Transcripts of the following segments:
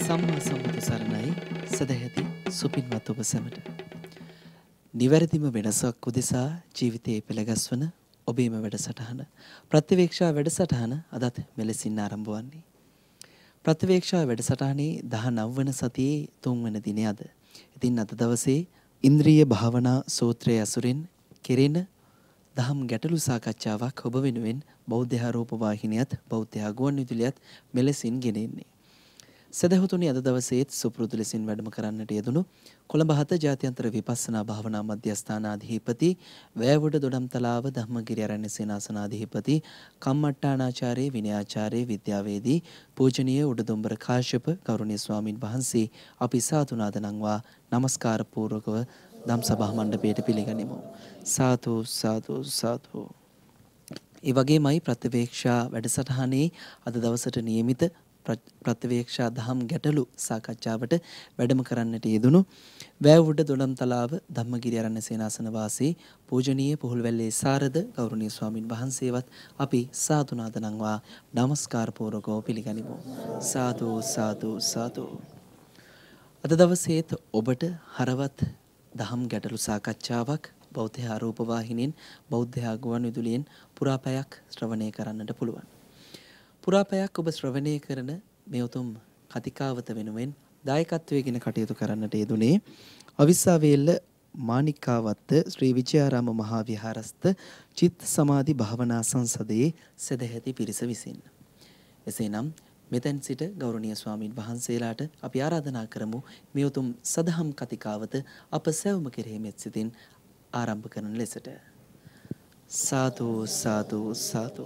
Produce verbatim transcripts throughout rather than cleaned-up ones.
සම්මා සම්බුදු සරණයි සදැහැති සුපින්වත් ඔබ සැමට. නිවැරදිම වෙනසක් උදෙසා ජීවිතයේ පෙළගස්වන ඔබේම වැඩසටහන ප්‍රතිවේක්ෂා වැඩසටහන අදත් මෙලෙසින් ආරම්භ වන්නේ. ප්‍රතිවේක්ෂා වැඩසටහනේ දහනව වන සතියේ තුන්වන දිනේ අද. ඉතින් අද දවසේ ඉන්ද්‍රිය භාවනා සූත්‍රයේ අසුරින් කෙරෙන දහම් ගැටළු සාකච්ඡාවක් ඔබ වෙනුවෙන් බෞද්ධ ආරෝප වාහිනියත් බෞද්ධ ගුවන්විදුලියත් මෙලෙසින් ගෙනෙන්නේ. සදහතුනි අද දවසේත් සුපුරුදු ලෙසින් වැඩම කරන්නට යෙදුණු කොළඹ හත ජාත්‍යන්තර විපස්සනා භාවනා මධ්‍යස්ථානාධිපති වැයවඩ දොඩම්තලාව ධම්මගිරි ආරණ්‍ය සේනාසනාධිපති කම්මට්ටානාචාර්ය විනයාචාර්ය විද්‍යාවේදී පූජනීය උඩදුම්බර කාශ්‍යප ගෞරවනීය ස්වාමින් වහන්සේ අපි සාදු නාද නංවා নমස්කාර පූර්වකව ධම් සභා මණ්ඩපයට පිළිගනිමු. සාදු සාදු සාදු. ඒ වගේමයි ප්‍රතිවේක්ෂා වැඩසටහනේ අද දවසට නියමිත ප්‍රතිවේක්ෂා දහම් ගැටළු සාකච්ඡාවට වැඩම කරන්නට යෙදුණු වැවුඩ දොඩම්තලාව ධම්මගිරි ආරණ්‍ය සේනාසන වාසී පූජනීය පුහුල්වැල්ලේ සාරද ගෞරවනීය ස්වාමින් වහන්සේවත් අපි සාදු නාද නංවා নমස්කාර පූර්වකව පිළිගනිමු. සාදු සාදු සාදු. අද දවසේත් ඔබට හරවත් දහම් ගැටළු සාකච්ඡාවක් බෞද්ධ ආරෝප වාහිනියෙන් බෞද්ධ ගුවන්විදුලියෙන් පුරාපැයක් ශ්‍රවණය කරන්නට පුළුවන්. පුරාපැයක් ඔබ ශ්‍රවණය කරන මේ උතුම් කතිකාවත වෙනුවෙන් දායකත්වයෙන් කටයුතු කරන්නට යෙදුනේ අවිස්සාවේල්ල මානිකාවත්ත ශ්‍රී විජයාරාම මහා විහාරස්ත චිත්ත සමාධි භාවනා සංසදයේ සදැහැති පිරිස විසින්. එසේනම් මෙතෙන් සිට ගෞරවනීය ස්වාමින් වහන්සේලාට අපි ආරාධනා කරමු මේ උතුම් සදහම් කතිකාවත අප සැවොම කෙරෙහි මෙත් සිතින් ආරම්භ කරන ලෙසට. සාදු සාදු සාදු.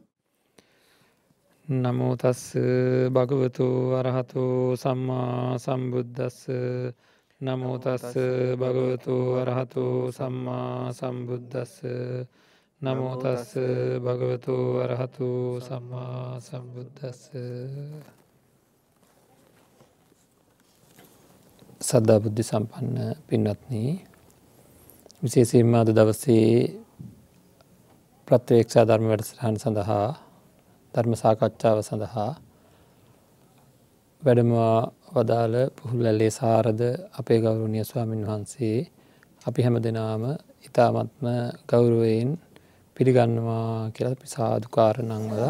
නමෝ තස් භගවතු අරහතු සම්මා සම්බුද්දස්ස. නමෝ තස් භගවතු අරහතු සම්මා සම්බුද්දස්ස. නමෝ තස් භගවතු අරහතු සම්මා සම්බුද්දස්ස. සද්ධා බුද්ධ සම්පන්න පින්වත්නි, විශේෂයෙන්ම අද දවසේ ප්‍රත්‍යක්ෂ ධර්ම වැඩසටහන සඳහා ධර්ම සාකච්ඡාව සඳහා වැඩම වදාළ පුහුල්වැල්ලේ සාරද අපේ ගෞරවනීය ස්වාමින් වහන්සේ අපි හැම දෙනාම ඉතාමත්ම ගෞරවයෙන් පිළිගන්නවා කියලා අපි සාදුකාර නංවලා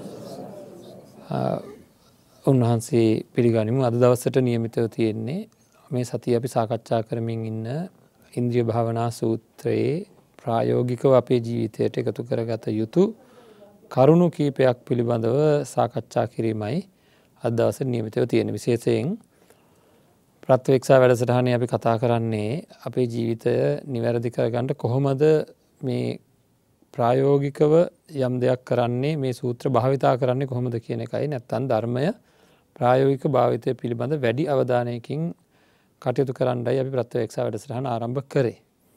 උන්වහන්සේ පිළිගනිමු. අද දවසට නියමිතව තියෙන්නේ මේ සතිය අපි සාකච්ඡා කරමින් ඉන්න ඉන්ද්‍රිය භාවනා සූත්‍රයේ ප්‍රායෝගිකව අපේ ජීවිතයට එකතු කරගත යුතු කරුණු කීපයක් පිළිබඳව සාකච්ඡා කිරීමයි අද දවසේ නියමිතව තියෙන. විශේෂයෙන් ප්‍රත්‍යක්ෂ වැඩසටහනේ අපි කතා කරන්නේ අපේ ජීවිතය නිවැරදි කරගන්න කොහොමද මේ ප්‍රායෝගිකව යම් දෙයක් කරන්නේ, මේ සූත්‍ර භාවිතා කරන්නේ කොහොමද කියන එකයි. නැත්නම් ධර්මය ප්‍රායෝගික භාවිතය පිළිබඳ වැඩි අවධානයකින් කටයුතු කරන්නයි අපි ප්‍රත්‍යක්ෂ වැඩසටහන ආරම්භ කරේ.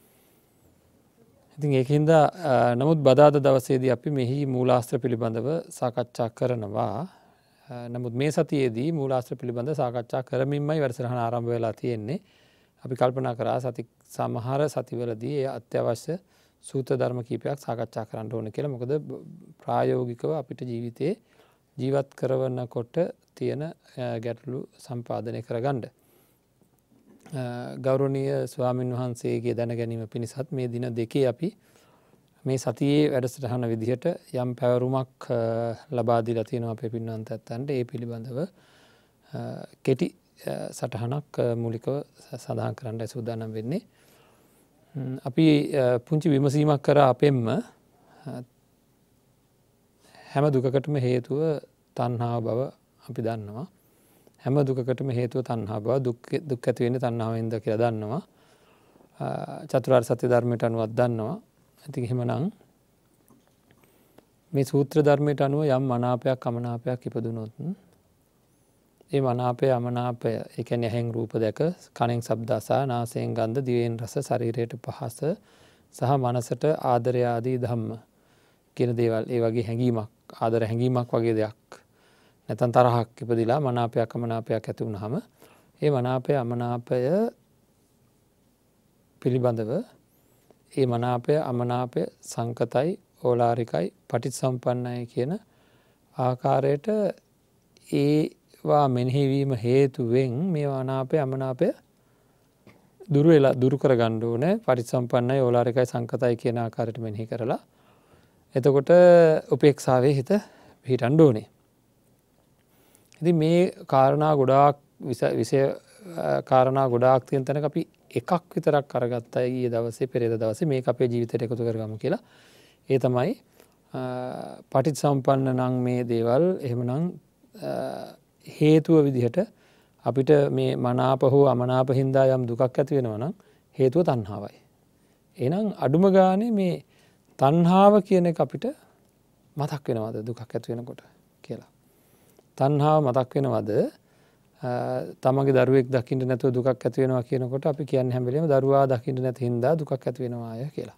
ඉතින් ඒකින්ද නමුත් බදාද දවසේදී අපි මෙහි මූලාශ්‍ර පිළිබඳව සාකච්ඡා කරනවා. නමුත් මේ සතියේදී මූලාශ්‍ර පිළිබඳ සාකච්ඡා කරමින්මයි වැඩසටහන ආරම්භ වෙලා තියෙන්නේ. අපි කල්පනා කරා සති සමහර සතිවලදී ඒ අත්‍යවශ්‍ය සූත්‍ර ධර්ම කීපයක් සාකච්ඡා කරන්න ඕන කියලා. මොකද ප්‍රායෝගිකව අපිට ජීවිතේ ජීවත් කරවනකොට තියෙන ගැටලු සම්පාදනය කරගන්න. ගෞරවනීය ස්වාමින් වහන්සේගේ දැන ගැනීම පිණිසත් මේ දින දෙකේ අපි මේ සතියේ වැඩසටහන විදිහට යම් පැවරුමක් ලබා දීලා තියෙනවා අපේ පින්වන්ත ඇත්තන්ට. ඒ පිළිබඳව කෙටි සටහනක් මූලිකව සඳහන් කරන්නයි සූදානම් වෙන්නේ. අපි පුංචි විමසීමක් කරා අපෙන්ම හැම දුකකටම හේතුව තණ්හාව බව අපි දන්නවා. හැම දුකකටම හේතුව තණ්හා බව, දුක් දුක් ඇති වෙන්නේ තණ්හාවෙන්ද කියලා දන්නවා. චතුරාර්ය සත්‍ය ධර්මයට අනුවත් දන්නවා. ඉතින් එහෙමනම් මේ සූත්‍ර ධර්මයට අනුව යම් මනාපයක් අමනාපයක් ඉපදුනොත් ඒ මනාපය අමනාපය, ඒ කියන්නේ ඇහෙන් රූප දැක, කනෙන් ශබ්ද අසා, නාසයෙන් ගන්ධ, දිවෙන් රස, ශරීරයට පහස සහ මනසට ආදරය ආදී ධම්ම කියන දේවල්, ඒ වගේ හැඟීමක්, ආදර හැඟීමක් වගේ දෙයක් නැත්නම් තරහක් ඉපදිලා මනාපයක් අමනාපයක් ඇති වුනහම ඒ මනාපය අමනාපය පිළිබඳව ඒ මනාපය අමනාපය සංකතයි, ඕලාරිකයි, පටිච්චසමුප්පන්නයි කියන ආකාරයට ඒ මේවා මෙනෙහිවීම හේතුවෙන් මේ අනාපය අමනාපය දුරු වෙලා දුරු කරගන්න ඕනේ. පටිච්චසමුප්පන්නයි ඕලාරිකයි සංකතයි කියන ආකාරයට මෙනෙහි කරලා එතකොට උපේක්ෂාවේ හිත පිහිටන්න ඕනේ. ඉතින් මේ කාරණා ගොඩාක් විෂය කාරණා ගොඩාක් තියෙන තැනක අපි එකක් විතරක් අරගත්තා ඊයේ දවසේ පෙරේද දවසේ මේක අපේ ජීවිතයට එකතු කරගමු කියලා. ඒ තමයි පටිච්චසමුප්පන්න නම් මේ දේවල් එහෙමනම් හේතුව විදිහට අපිට මේ මනාප හෝ අමනාප හින්දා යම් දුකක් ඇති වෙනවා නම් හේතුව තණ්හාවයි. එහෙනම් අඩුම ගානේ මේ තණ්හාව කියන එක අපිට මතක් වෙනවද දුකක් ඇති වෙනකොට කියලා. තණ්හාව මතක් වෙනවද තමගේ දරුවෙක් දකින්න නැතුව දුකක් ඇති වෙනවා කියනකොට අපි කියන්නේ හැම වෙලේම දරුවා දකින්න නැති හින්දා දුකක් ඇති වෙනවාය කියලා.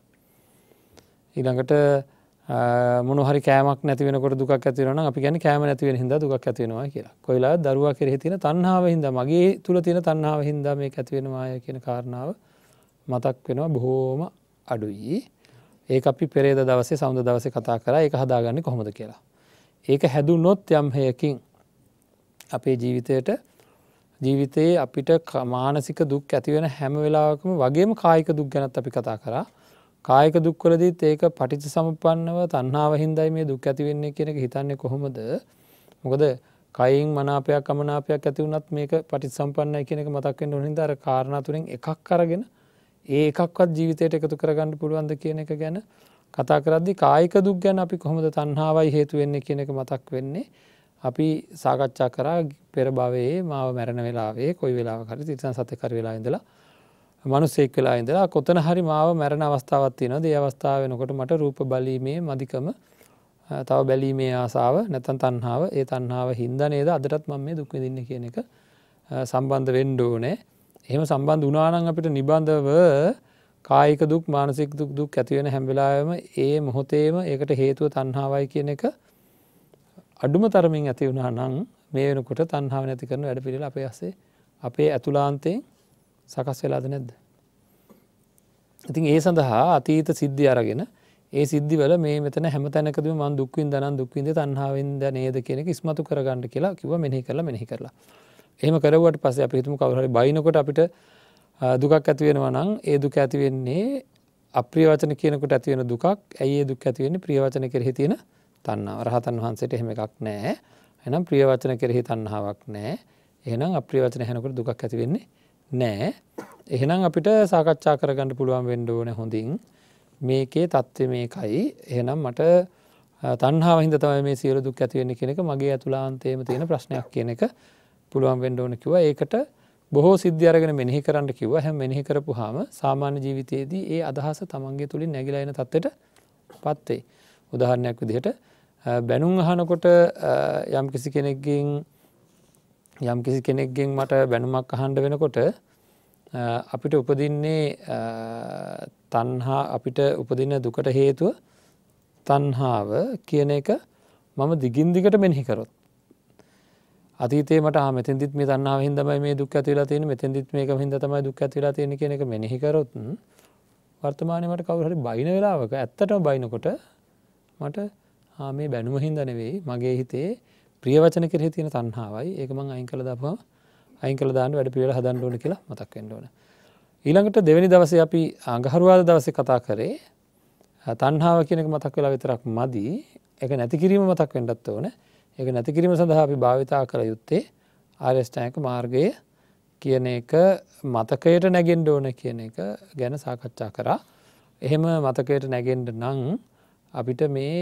ඊළඟට මොනවා හරි කෑමක් නැති වෙනකොට දුකක් ඇති වෙනවා නම් අපි කියන්නේ කෑම නැති වෙන හින්දා දුකක් ඇති වෙනවා කියලා. කොයිලාද දරුවා කෙරෙහි තියෙන තණ්හාව හින්දා මගේ තුල තියෙන තණ්හාව හින්දා මේක ඇති වෙනවාය කියන කාරණාව මතක් වෙනවා බොහෝම අඩුයි. ඒක අපි පෙරේද දවසේ සමුද දවසේ කතා කරා ඒක හදාගන්නේ කොහොමද කියලා. ඒක හැදුනොත් යම් හේයකින් අපේ ජීවිතයට ජීවිතයේ අපිට මානසික දුක් ඇති වෙන හැම වෙලාවකම වගේම කායික දුක් ගැනත් අපි කතා කරා. කායික දුක් වලදීත් ඒක පටිච්චසමුප්පන්නව තණ්හාව හින්දායි මේ දුක් ඇති වෙන්නේ කියන එක හිතන්නේ කොහොමද? මොකද කයින් මනාපයක් අමනාපයක් ඇති වුණත් මේක පටිච්චසමුප්පන්නයි කියන එක මතක් වෙන්න ඕන හින්දා අර කාරණා තුනෙන් එකක් අරගෙන ඒ එකක්වත් ජීවිතයට එකතු කරගන්න පුළුවන්ද කියන එක ගැන කතා කරද්දී කායික දුක් ගැන අපි කොහොමද තණ්හාවයි හේතු වෙන්නේ කියන එක මතක් වෙන්නේ. අපි සාකච්ඡා කරා පෙර භවයේ මාව මැරෙන වෙලාවේ කොයි වෙලාවක හරි තිරිසන් සතෙක් හරි වෙලා ඉඳලා මිනිසෙක් වෙලා ඉඳලා කොතන හරි මාව මැරෙන අවස්ථාවක් තියෙනවා. ඒ අවස්ථාව වෙනකොට මට රූප බලීමේ මදිකම තව බැලීමේ ආසාව නැත්නම් තණ්හාව ඒ තණ්හාව හින්දා නේද අදටත් මම මේ දුක් විඳින්නේ කියන එක සම්බන්ධ වෙන්න ඕනේ. එහෙම සම්බන්ධ වුණා නම් අපිට නිබඳව කායික දුක් මානසික දුක් දුක් ඇති වෙන හැම වෙලාවෙම ඒ මොහොතේම ඒකට හේතුව තණ්හාවයි කියන එක අඩුම තරමින් ඇති වුණා නම් මේ වෙනකොට තණ්හාව නැති කරන වැඩ පිළිවෙල අපේ ඇස්සේ අපේ ඇතුළාන්තයෙන් සකස් වෙලාද නැද්ද? ඉතින් ඒ සඳහා අතීත සිද්ධි අරගෙන ඒ සිද්ධිවල මේ මෙතන හැම තැනකදීම මම දුක් විඳා නම් දුක් විඳේ තණ්හාවෙන්ද නේද කියන එක ඉස්මතු කරගන්න කියලා කිව්වා මෙනෙහි කරලා මෙනෙහි කරලා. එහෙම කරුවාට පස්සේ අපි හිතමු කවුරු හරි බයිනකොට අපිට දුකක් ඇති වෙනවා නම් ඒ දුක ඇති වෙන්නේ අප්‍රිය වචන කියනකොට ඇති වෙන දුකක්. ඇයි ඒ දුක ඇති වෙන්නේ? ප්‍රිය වචන කෙරෙහි තියෙන තණ්හාව. රහතන් වහන්සේට එහෙම එකක් නැහැ. එහෙනම් ප්‍රිය වචන කෙරෙහි තණ්හාවක් නැහැ. එහෙනම් අප්‍රිය වචන ඇහෙනකොට දුකක් ඇති වෙන්නේ නැහැ. එහෙනම් අපිට සාකච්ඡා කරගන්න පුළුවන් වෙන්න ඕනේ හොඳින්. මේකේ தත්ත්වය මේකයි. එහෙනම් මට තණ්හාව හින්දා තමයි මේ සියලු දුක් ඇති වෙන්නේ කියන එක මගේ අතුලාන්තයේම තියෙන ප්‍රශ්නයක් කියන එක පුළුවන් වෙන්න ඕන කිව්වා. ඒකට බොහෝ සිද්ධි අරගෙන මෙනෙහි කරන්න කිව්වා. හැම මෙනෙහි කරපුවාම සාමාන්‍ය ජීවිතයේදී ඒ අදහස තමන්ගේ තුලින් නැగిලා එන තත්ත්වයටපත් වෙයි. උදාහරණයක් විදිහට බැනුම් අහනකොට යම් කිසි කෙනෙක්ගෙන් යම් කිසි කෙනෙක්ගෙන් මට බැනුමක් අහන්න වෙනකොට අපිට උපදින්නේ තණ්හා අපිට උපදින දුකට හේතුව තණ්හාව කියන එක මම දිගින් දිගට මෙනෙහි කරොත් අතීතේ මට ආ මෙතෙන්දිත් මේ තණ්හාව හින්දාමයි මේ දුක් ඇති වෙලා තියෙන්නේ මෙතෙන්දිත් මේකම හින්දා තමයි දුක් ඇති වෙලා තියෙන්නේ කියන එක මෙනෙහි කරොත් වර්තමානයේ මට කවුරු හරි බයින වෙලාවක ඇත්තටම බයිනකොට මට ආ මේ බැනුම හින්දා නෙවෙයි මගේ හිතේ ප්‍රිය වචන කෙරෙහි තියෙන තණ්හාවයි ඒක මම අයින් කළා දාපුවම අයින් කළා දාන්න වැඩ පිළිවෙල හදන්න ඕන කියලා මතක් වෙන්න ඕන. ඊළඟට දෙවෙනි දවසේ අපි අඟහරුවාද දවසේ කතා කරේ තණ්හාව කියන එක මතක් වෙලා විතරක් මදි. ඒක නැති කිරීම මතක් වෙන්නත් ඕන. ඒක නැති කිරීම සඳහා අපි භාවිතා කළ යුත්තේ ආර්ය අෂ්ටාංගික මාර්ගය කියන එක මතකයට නැගෙන්න ඕන කියන එක ගැන සාකච්ඡා කරා. එහෙම මතකයට නැගෙන්න නම් අපිට මේ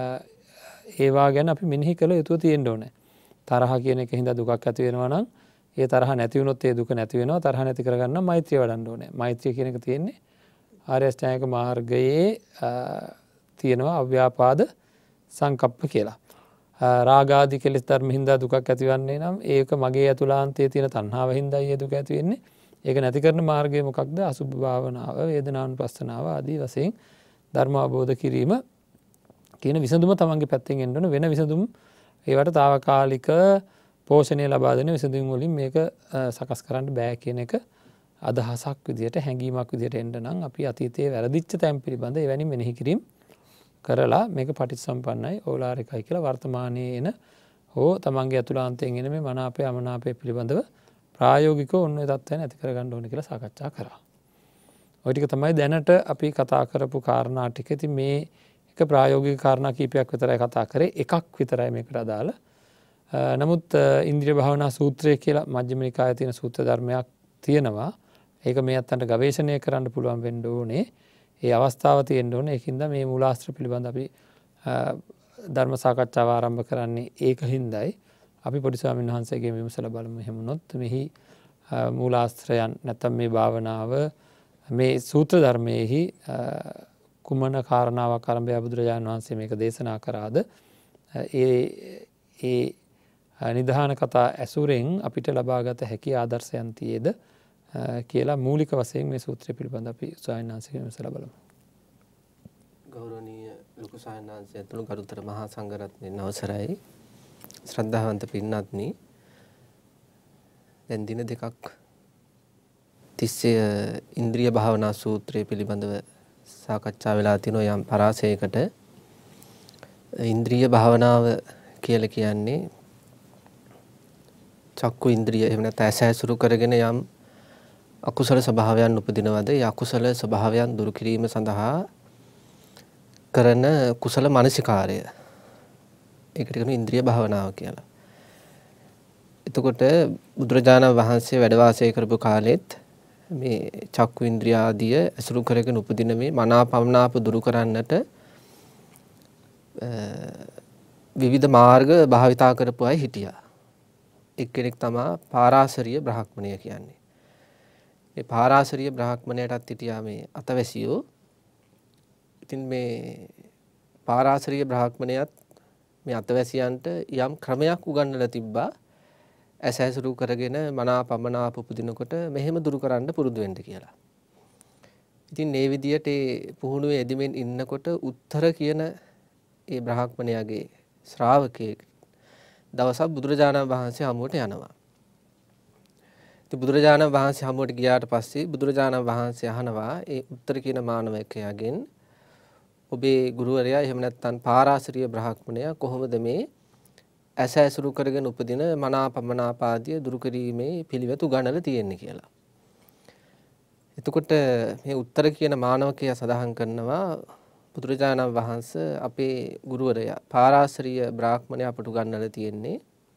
ඒවා ගැන අපි මෙනෙහි කළ යුතු තියෙන්න ඕනේ. තරහ කියන එක හින්දා දුකක් ඇති වෙනවා නම් ඒ තරහ නැති වුණොත් ඒ දුක නැති වෙනවා. තරහ නැති කරගන්න මෛත්‍රිය වඩන්න ඕනේ. මෛත්‍රිය කියන එක තියෙන්නේ ආර්ය අෂ්ටාංගික මාර්ගයේ තියෙනවා අව්‍යාපාද සංකප්ප කියලා. රාගාදී කෙලෙස් ධර්ම හින්දා දුකක් ඇතිවන්නේ නම් ඒක මගේ අතුලාන්තයේ තියෙන තණ්හාව හින්දායි ඒ දුක ඇති වෙන්නේ. ඒක නැති කරන මාර්ගය මොකක්ද? අසුභ භාවනාව, වේදනානුපස්සනාව ආදී වශයෙන් ධර්ම අවබෝධ කිරීම කියන විසඳුම තමන්ගේ පැත්තෙන් එන්න ඕන. වෙන විසඳුම් ඒවට తాවකාලික පෝෂණය ලබා දෙන විසඳුම් වලින් මේක සකස් කරන්න බෑ කියන එක අදහසක් විදියට හැඟීමක් විදියට එන්න නම් අපි අතීතයේ වැරදිච්ච තැන් පිළිබඳ එවැනි මෙනෙහි කිරීම කරලා මේක පටිච්චසම්පන්නයි ඕලාරිකයි කියලා වර්තමානයේ එන හෝ තමන්ගේ ඇතුළාන්තයෙන් එන මේ මනාපය අමනාපය පිළිබඳව ප්‍රායෝගිකව ඔන්න ඔය තත්ත්වයන් ඇති කරගන්න ඕනේ කියලා සාකච්ඡා කරා. ඔය ටික තමයි දැනට අපි කතා කරපු කාරණා ටික. ඉතින් මේ එක ප්‍රායෝගික කාරණා කීපයක් විතරයි කතා කරේ. එකක් විතරයි මේකට අදාළ. නමුත් ඉන්ද්‍රිය භාවනා සූත්‍රය කියලා මජ්ක්‍ධිම නිකායේ තියෙන සූත්‍ර ධර්මයක් තියෙනවා. ඒක මේ අත්තන්ට ගවේෂණය කරන්න පුළුවන් වෙන්න ඕනේ. ඒ අවස්ථාව තියෙන්න ඕනේ. ඒකින්ද මේ මූලාශ්‍ර පිළිබඳ අපි ධර්ම සාකච්ඡාව ආරම්භ කරන්නේ ඒක හින්දායි. අපි පොඩි ස්වාමීන් වහන්සේගේ විමසලා බලමු. එහෙම වුණොත් මෙහි මූලාශ්‍රයන් නැත්නම් මේ භාවනාව මේ සූත්‍ර ධර්මයේහි කුමන කාරණාවක් ආරම්භය බුදුරජාණන් වහන්සේ මේක දේශනා කරාද? ඒ ඒ නිධාන කතා ඇසුරෙන් අපිට ලබාගත හැකි ආදර්ශයන් තියේද කියලා මූලික වශයෙන් මේ සූත්‍රය පිළිබඳ අපි ස්වාමීන් වහන්සේගෙන් විමසලා බලමු. ගෞරවනීය ලොකු ස්වාමීන් වහන්සේ ඇතුළු ගරුතර මහා සංඝරත්නයන් අවසරයි. ශ්‍රද්ධාවන්ත පින්වත්නි, දැන් දින දෙකක් තිස්සේ ඉන්ද්‍රිය භාවනා සූත්‍රය පිළිබඳව සාකච්ඡා වෙලා තිනෝ යම් පරාසයකට. ඉන්ද්‍රිය භාවනාව කියලා කියන්නේ චක්කු ඉන්ද්‍රිය එහෙම නැත්නම් ඇස ඇසුරු කරගෙන යම් අකුසල ස්වභාවයන් උපදිනවද? ඒ අකුසල ස්වභාවයන් දුරු කිරීම සඳහා කරන කුසල මානසිකාරය. ඒකට කියන ඉන්ද්‍රිය භාවනාව කියලා. එතකොට බුදුරජාණන් වහන්සේ වැඩ වාසය කරපු කාලෙත් මේ චක්කු ඉන්ද්‍රිය ආදිය ඇසුරු කරගෙන උපදින මේ මනාපමනාප දුරු කරන්නට විවිධ මාර්ග භාවිතා කරපු අය හිටියා. එක්කෙනෙක් තමයි පාරාසරිය බ්‍රාහ්මණය කියන්නේ. මේ පාරාසරිය බ්‍රාහ්මණයටත් හිටියා මේ අතවැසියෝ. ඉතින් මේ පාරාසරිය බ්‍රාහ්මණයත් මේ අතවැසියන්ට යම් ක්‍රමයක් උගන්වලා තිබ්බා. ඇස ඇසුරු කරගෙන මනාපමනාප උපදිනකොට මෙහෙම දුරු කරන්න පුරුදු වෙන්න කියලා. ඉතින් මේ විදියට ඒ පුහුණුවේ යෙදෙමින් ඉන්නකොට උත්තර කියන ඒ බ්‍රාහ්මණයාගේ ශ්‍රාවකයෙක් දවසක් බුදුරජාණන් වහන්සේ හමුවට යනවා. ඉතින් බුදුරජාණන් වහන්සේ හමුවට ගියාට පස්සේ බුදුරජාණන් වහන්සේ අහනවා ඒ උත්තර කියන මානවකයාගෙන්, ඔබේ ගුරුවරයා එහෙම නැත්නම් පාරාසරිය බ්‍රාහ්මණයා කොහොමද මේ ඇස ඇසුරු කරගෙන උපදින මනාපමනාප ආදිය දුරු කිරීමේ පිළිවෙත උගන්වලා තියෙන්නේ කියලා. එතකොට මේ උත්තර කියන මානවකයා සඳහන් කරනවා, බුදුරජාණන් වහන්සේ අපේ ගුරුවරයා පාරාසරිය බ්‍රාහ්මණයා අපට උගන්වලා තියෙන්නේ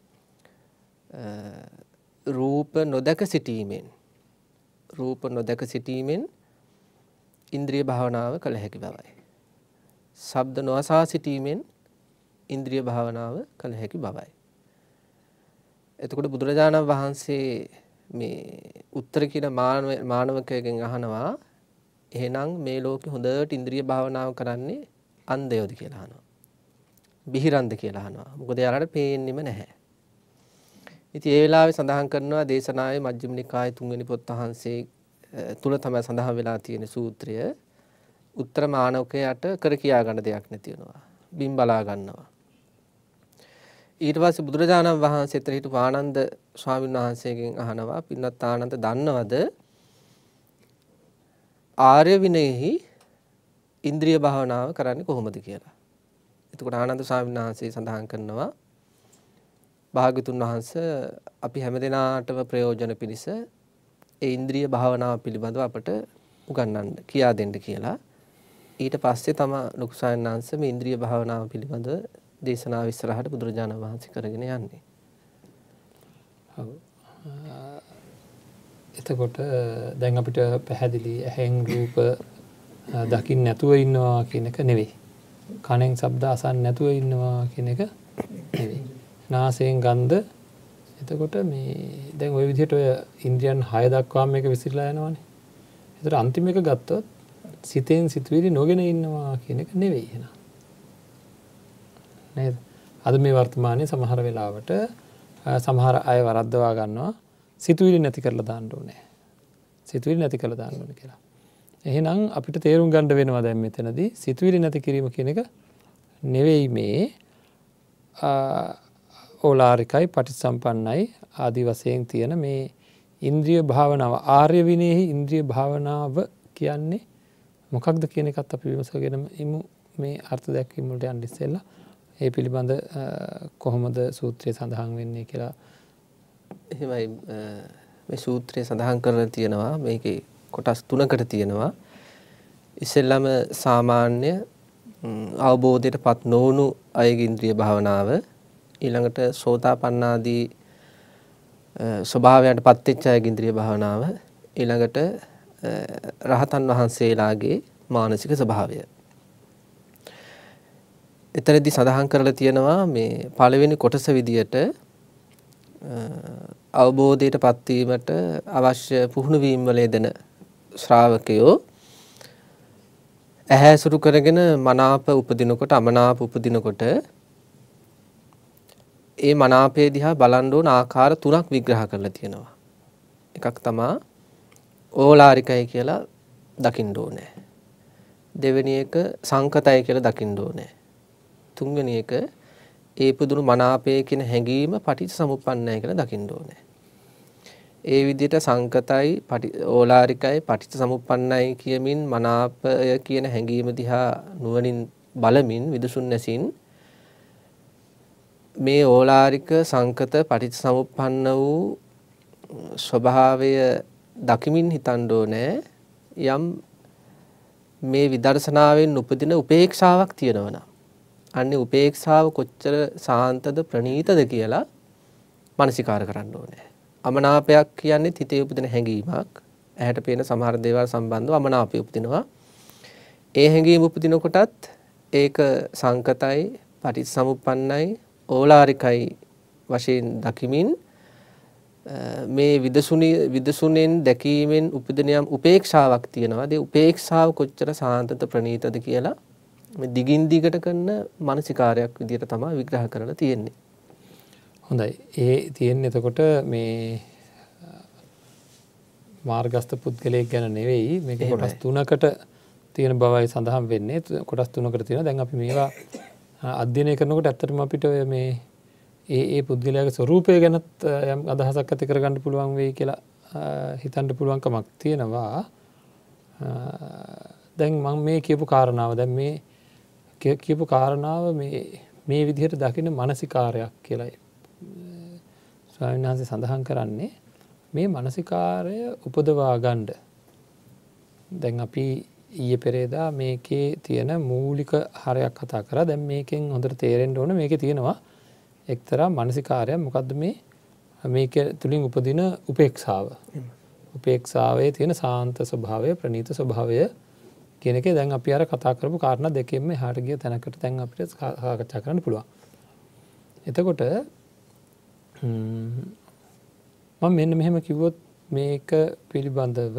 රූප නොදක සිටීමෙන් රූප නොදක සිටීමෙන් ඉන්ද්‍රිය භාවනාව කළ හැකි බවයි. ශබ්ද නොඅසා සිටීමෙන් ඉන්ද්‍රිය භාවනාව කළ හැකි බවයි. එතකොට බුදුරජාණන් වහන්සේ මේ උත්තර කියන මානවකයෙක්ගෙන් අහනවා, එහෙනම් මේ ලෝකේ හොඳට ඉන්ද්‍රිය භාවනාව කරන්නේ අන්ධයෝද කියලා අහනවා. බිහිරන්ද කියලා අහනවා. මොකද එයාලට පේන්නෙම නැහැ. ඉතින් ඒ වෙලාවේ සඳහන් කරනවා දේශනාවේ මජ්ක්‍ධිම නිකායේ තුන්වෙනි පොත් වහන්සේ තුල තමයි සඳහන් වෙලා තියෙන සූත්‍රය. උත්තර මානවකයාට කර කියා ගන්න දෙයක් නැති වෙනවා. බිම් බලා ගන්නවා. ඊට පස්සේ බුදුරජාණන් වහන්සේ එතන හිටපු ආනන්ද ස්වාමීන් වහන්සේගෙන් අහනවා, පින්වත් ආනන්ද දන්නවද ආර්ය විනයෙහි ඉන්ද්‍රිය භාවනාව කරන්නේ කොහොමද කියලා. එතකොට ආනන්ද ස්වාමීන් වහන්සේ සඳහන් කරනවා, භාග්‍යතුන් වහන්සේ අපි හැමදෙනාටම ප්‍රයෝජන පිණිස ඒ ඉන්ද්‍රිය භාවනාව පිළිබඳව අපට උගන්වන්න කියා දෙන්න කියලා. ඊට පස්සේ තමයි ලොකු ස්වාමීන් වහන්සේ මේ ඉන්ද්‍රිය භාවනාව පිළිබඳව දේශනාව ඉස්සරහට බුදුරජාණන් වහන්සේ කරගෙන යන්නේ. ඔව්. එතකොට දැන් අපිට පැහැදිලි ඇහෙන් රූප දකින්න නැතුව ඉන්නවා කියන එක නෙවෙයි. කනෙන් ශබ්ද අසන්න නැතුව ඉන්නවා කියන එක නෙවෙයි. නාසයෙන් ගන්ධ. එතකොට මේ දැන් ওই විදිහට ඔය ඉන්ද්‍රියන් හය දක්වා මේක විසිරලා යනවානේ. ඒතර අන්තිම එක ගත්තොත් සිතෙන් සිතුවිලි නොගෙන ඉන්නවා කියන එක නෙවෙයි එහෙනම්. නේද? අද මේ වර්තමානයේ සමහර වෙලාවට සමහර අය වරද්දවා ගන්නවා සිතුවිලි නැති කරලා දාන්න ඕනේ. සිතුවිලි නැති කරලා දාන්න ඕනේ කියලා. එහෙනම් අපිට තේරුම් ගන්න වෙනවා දැන් මෙතනදී සිතුවිලි නැති කිරීම කියන එක නෙවෙයි මේ ඕලාරිකයි පටිසම්පන්නයි ආදි වශයෙන් තියෙන මේ ඉන්ද්‍රිය භාවනාව. ආර්ය විනයෙහි ඉන්ද්‍රිය භාවනාව කියන්නේ මොකක්ද කියන එකත් අපි විමසගෙන ඉමු මේ අර්ථ දැක්වීම වලට යන්න ඉස්සෙල්ලා. ඒ පිළිබඳ කොහොමද සූත්‍රයේ සඳහන් වෙන්නේ කියලා? එහෙමයි මේ සූත්‍රයේ සඳහන් කරලා තියෙනවා මේකේ කොටස් තුනකට තියෙනවා. ඉස්සෙල්ලාම සාමාන්‍ය අවබෝධයටපත් නොවුණු අයගේ ඉන්ද්‍රිය භාවනාව, ඊළඟට සෝතාපන්නාදී ස්වභාවයන්ට පත් වෙච්ච අයගේ ඉන්ද්‍රිය භාවනාව, ඊළඟට රහතන් වහන්සේලාගේ මානසික ස්වභාවය. එතරම්දි සඳහන් කරලා තියෙනවා මේ පළවෙනි කොටස විදියට අවබෝධයට පත්වීමට අවශ්‍ය පුහුණු වීම වල යෙදෙන ශ්‍රාවකයෝ ඇහැ සුරු කරගෙන මනාප උපදිනකොට අමනාප උපදිනකොට ඒ මනාපය දිහා බලන්න ඕන ආකාර තුනක් විග්‍රහ කරලා තියෙනවා. එකක් තමයි ඕලාරිකයි කියලා දකින්න ඕනේ. දෙවෙනි එක සංකතයි කියලා දකින්න ඕනේ. තුන්වෙනි එක ඒ පුදුණු මනාපය කියන හැඟීම පටිච්චසමුප්පන්නයි කියලා දකින්න ඕනේ. ඒ විදිහට සංකතයි ඕලාරිකයි පටිච්චසමුප්පන්නයි කියමින් මනාපය කියන හැඟීම දිහා නුවණින් බලමින් විදසුන් නැසින් මේ ඕලාරික සංකත පටිච්චසමුප්පන්න වූ ස්වභාවය දකිමින් හිතන්න ඕනේ යම් මේ විදර්ශනාවෙන් උපදින උපේක්ෂාවක් තියෙනවා නම් අන්නේ උපේක්ෂාව කොච්චර සාන්තද ප්‍රණීතද කියලා මනසිකාර කරන්න ඕනේ. අමනාපයක් කියන්නේ හිතේ උපදින හැඟීමක්. ඇහැට පේන සමහර දේවල් සම්බන්ධව අමනාපය උපදිනවා. ඒ හැඟීම උපදින කොටත් ඒක සංකතයි, පටිච්චසමුප්පන්නයි, ඕලාරිකයි වශයෙන් දකිමින් මේ විදසුනි විදසුනෙන් දැකීමෙන් උපදින යම් උපේක්ෂාවක් තියෙනවා. ඒ උපේක්ෂාව කොච්චර සාන්තද ප්‍රණීතද කියලා මේ දිගින් දිගට කරන මානසිකාරයක් විදියට තමයි විග්‍රහ කරලා තියෙන්නේ. හොඳයි. ඒ තියෙන්නේ එතකොට මේ මාර්ගස්ත පුද්ගලයෙක් ගැන නෙවෙයි, මේක කොටස් තුනකට තියෙන බවයි සඳහන් වෙන්නේ. කොටස් තුනකට තියෙනවා. දැන් අපි මේවා අධ්‍යයනය කරනකොට ඇත්තටම අපිට මේ ඒ ඒ පුද්ගලයාගේ ස්වરૂපය ගැනත් යම් අදහසක් ඇති කරගන්න පුළුවන් වෙයි කියලා හිතන්න පුළුවන්කමක් තියෙනවා. දැන් මම මේ කියපු කාරණාව දැන් මේ කියපු කාරණාව මේ මේ විදිහට දකින්න මානසිකාරයක් කියලායි ස්වාමීන් වහන්සේ සඳහන් කරන්නේ. මේ මානසිකාරය උපදවා ගන්න දැන් අපි ඊයේ පෙරේදා මේකේ තියෙන මූලික හරයක් කතා කරා. දැන් මේකෙන් හොඳට තේරෙන්න ඕන මේකේ තියෙනවා එක්තරා මානසිකාරයක්. මොකද්ද මේ මේක තුලින් උපදින උපේක්ෂාව. උපේක්ෂාවේ තියෙන සාන්ත ස්වභාවය, ප්‍රණීත ස්වභාවය කියන එකේ දැන් අපි අර කතා කරපු කාරණා දෙකෙන්ම එහාට ගිය තැනකට දැන් අපිට සාකච්ඡා කරන්න පුළුවන්. එතකොට මම මෙන්න මෙහෙම කිව්වොත් මේක පිළිබඳව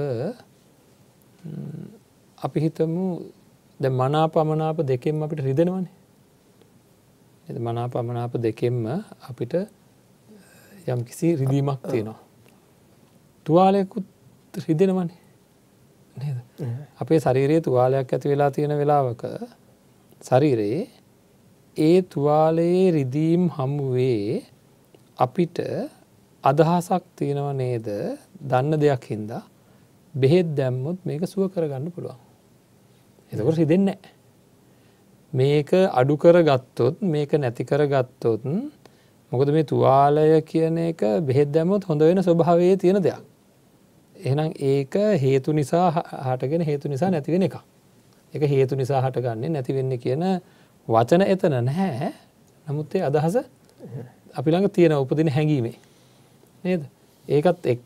අපි හිතමු දැන් මනාප අමනාප දෙකෙන්ම අපිට රිදෙනවනේ. නේද? මනාප අමනාප දෙකෙන්ම අපිට යම් කිසි රිදීමක් තියෙනවා. තුවාලයකුත් රිදෙනවනේ. නේද? අපේ ශරීරයේ තුවාලයක් ඇති වෙලා තියෙන වෙලාවක ශරීරයේ ඒ තුවාලයේ රිදීම් හමුවේ අපිට අදහසක් තියෙනව නේද? දන්න දෙයක් හින්දා බෙහෙත් දැම්මොත් මේක සුව කරගන්න පුළුවන්. එතකොට රිදෙන්නේ නැහැ. මේක අඩු කරගත්තොත් මේක නැති කරගත්තොත් මොකද මේ තුවාලය කියන එක බෙහෙත් දැම්මොත් හොඳ වෙන ස්වභාවයේ තියෙන දෙයක්. එහෙනම් ඒක හේතු නිසා හටගෙන හේතු නිසා නැති වෙන එකක්. ඒක හේතු නිසා හටගන්නේ නැති වෙන්නේ කියන වචන එතන නැහැ. නමුත් ඒ අදහස අපි ළඟ තියෙන උපදින හැඟීමේ නේද? ඒකත් එක්ක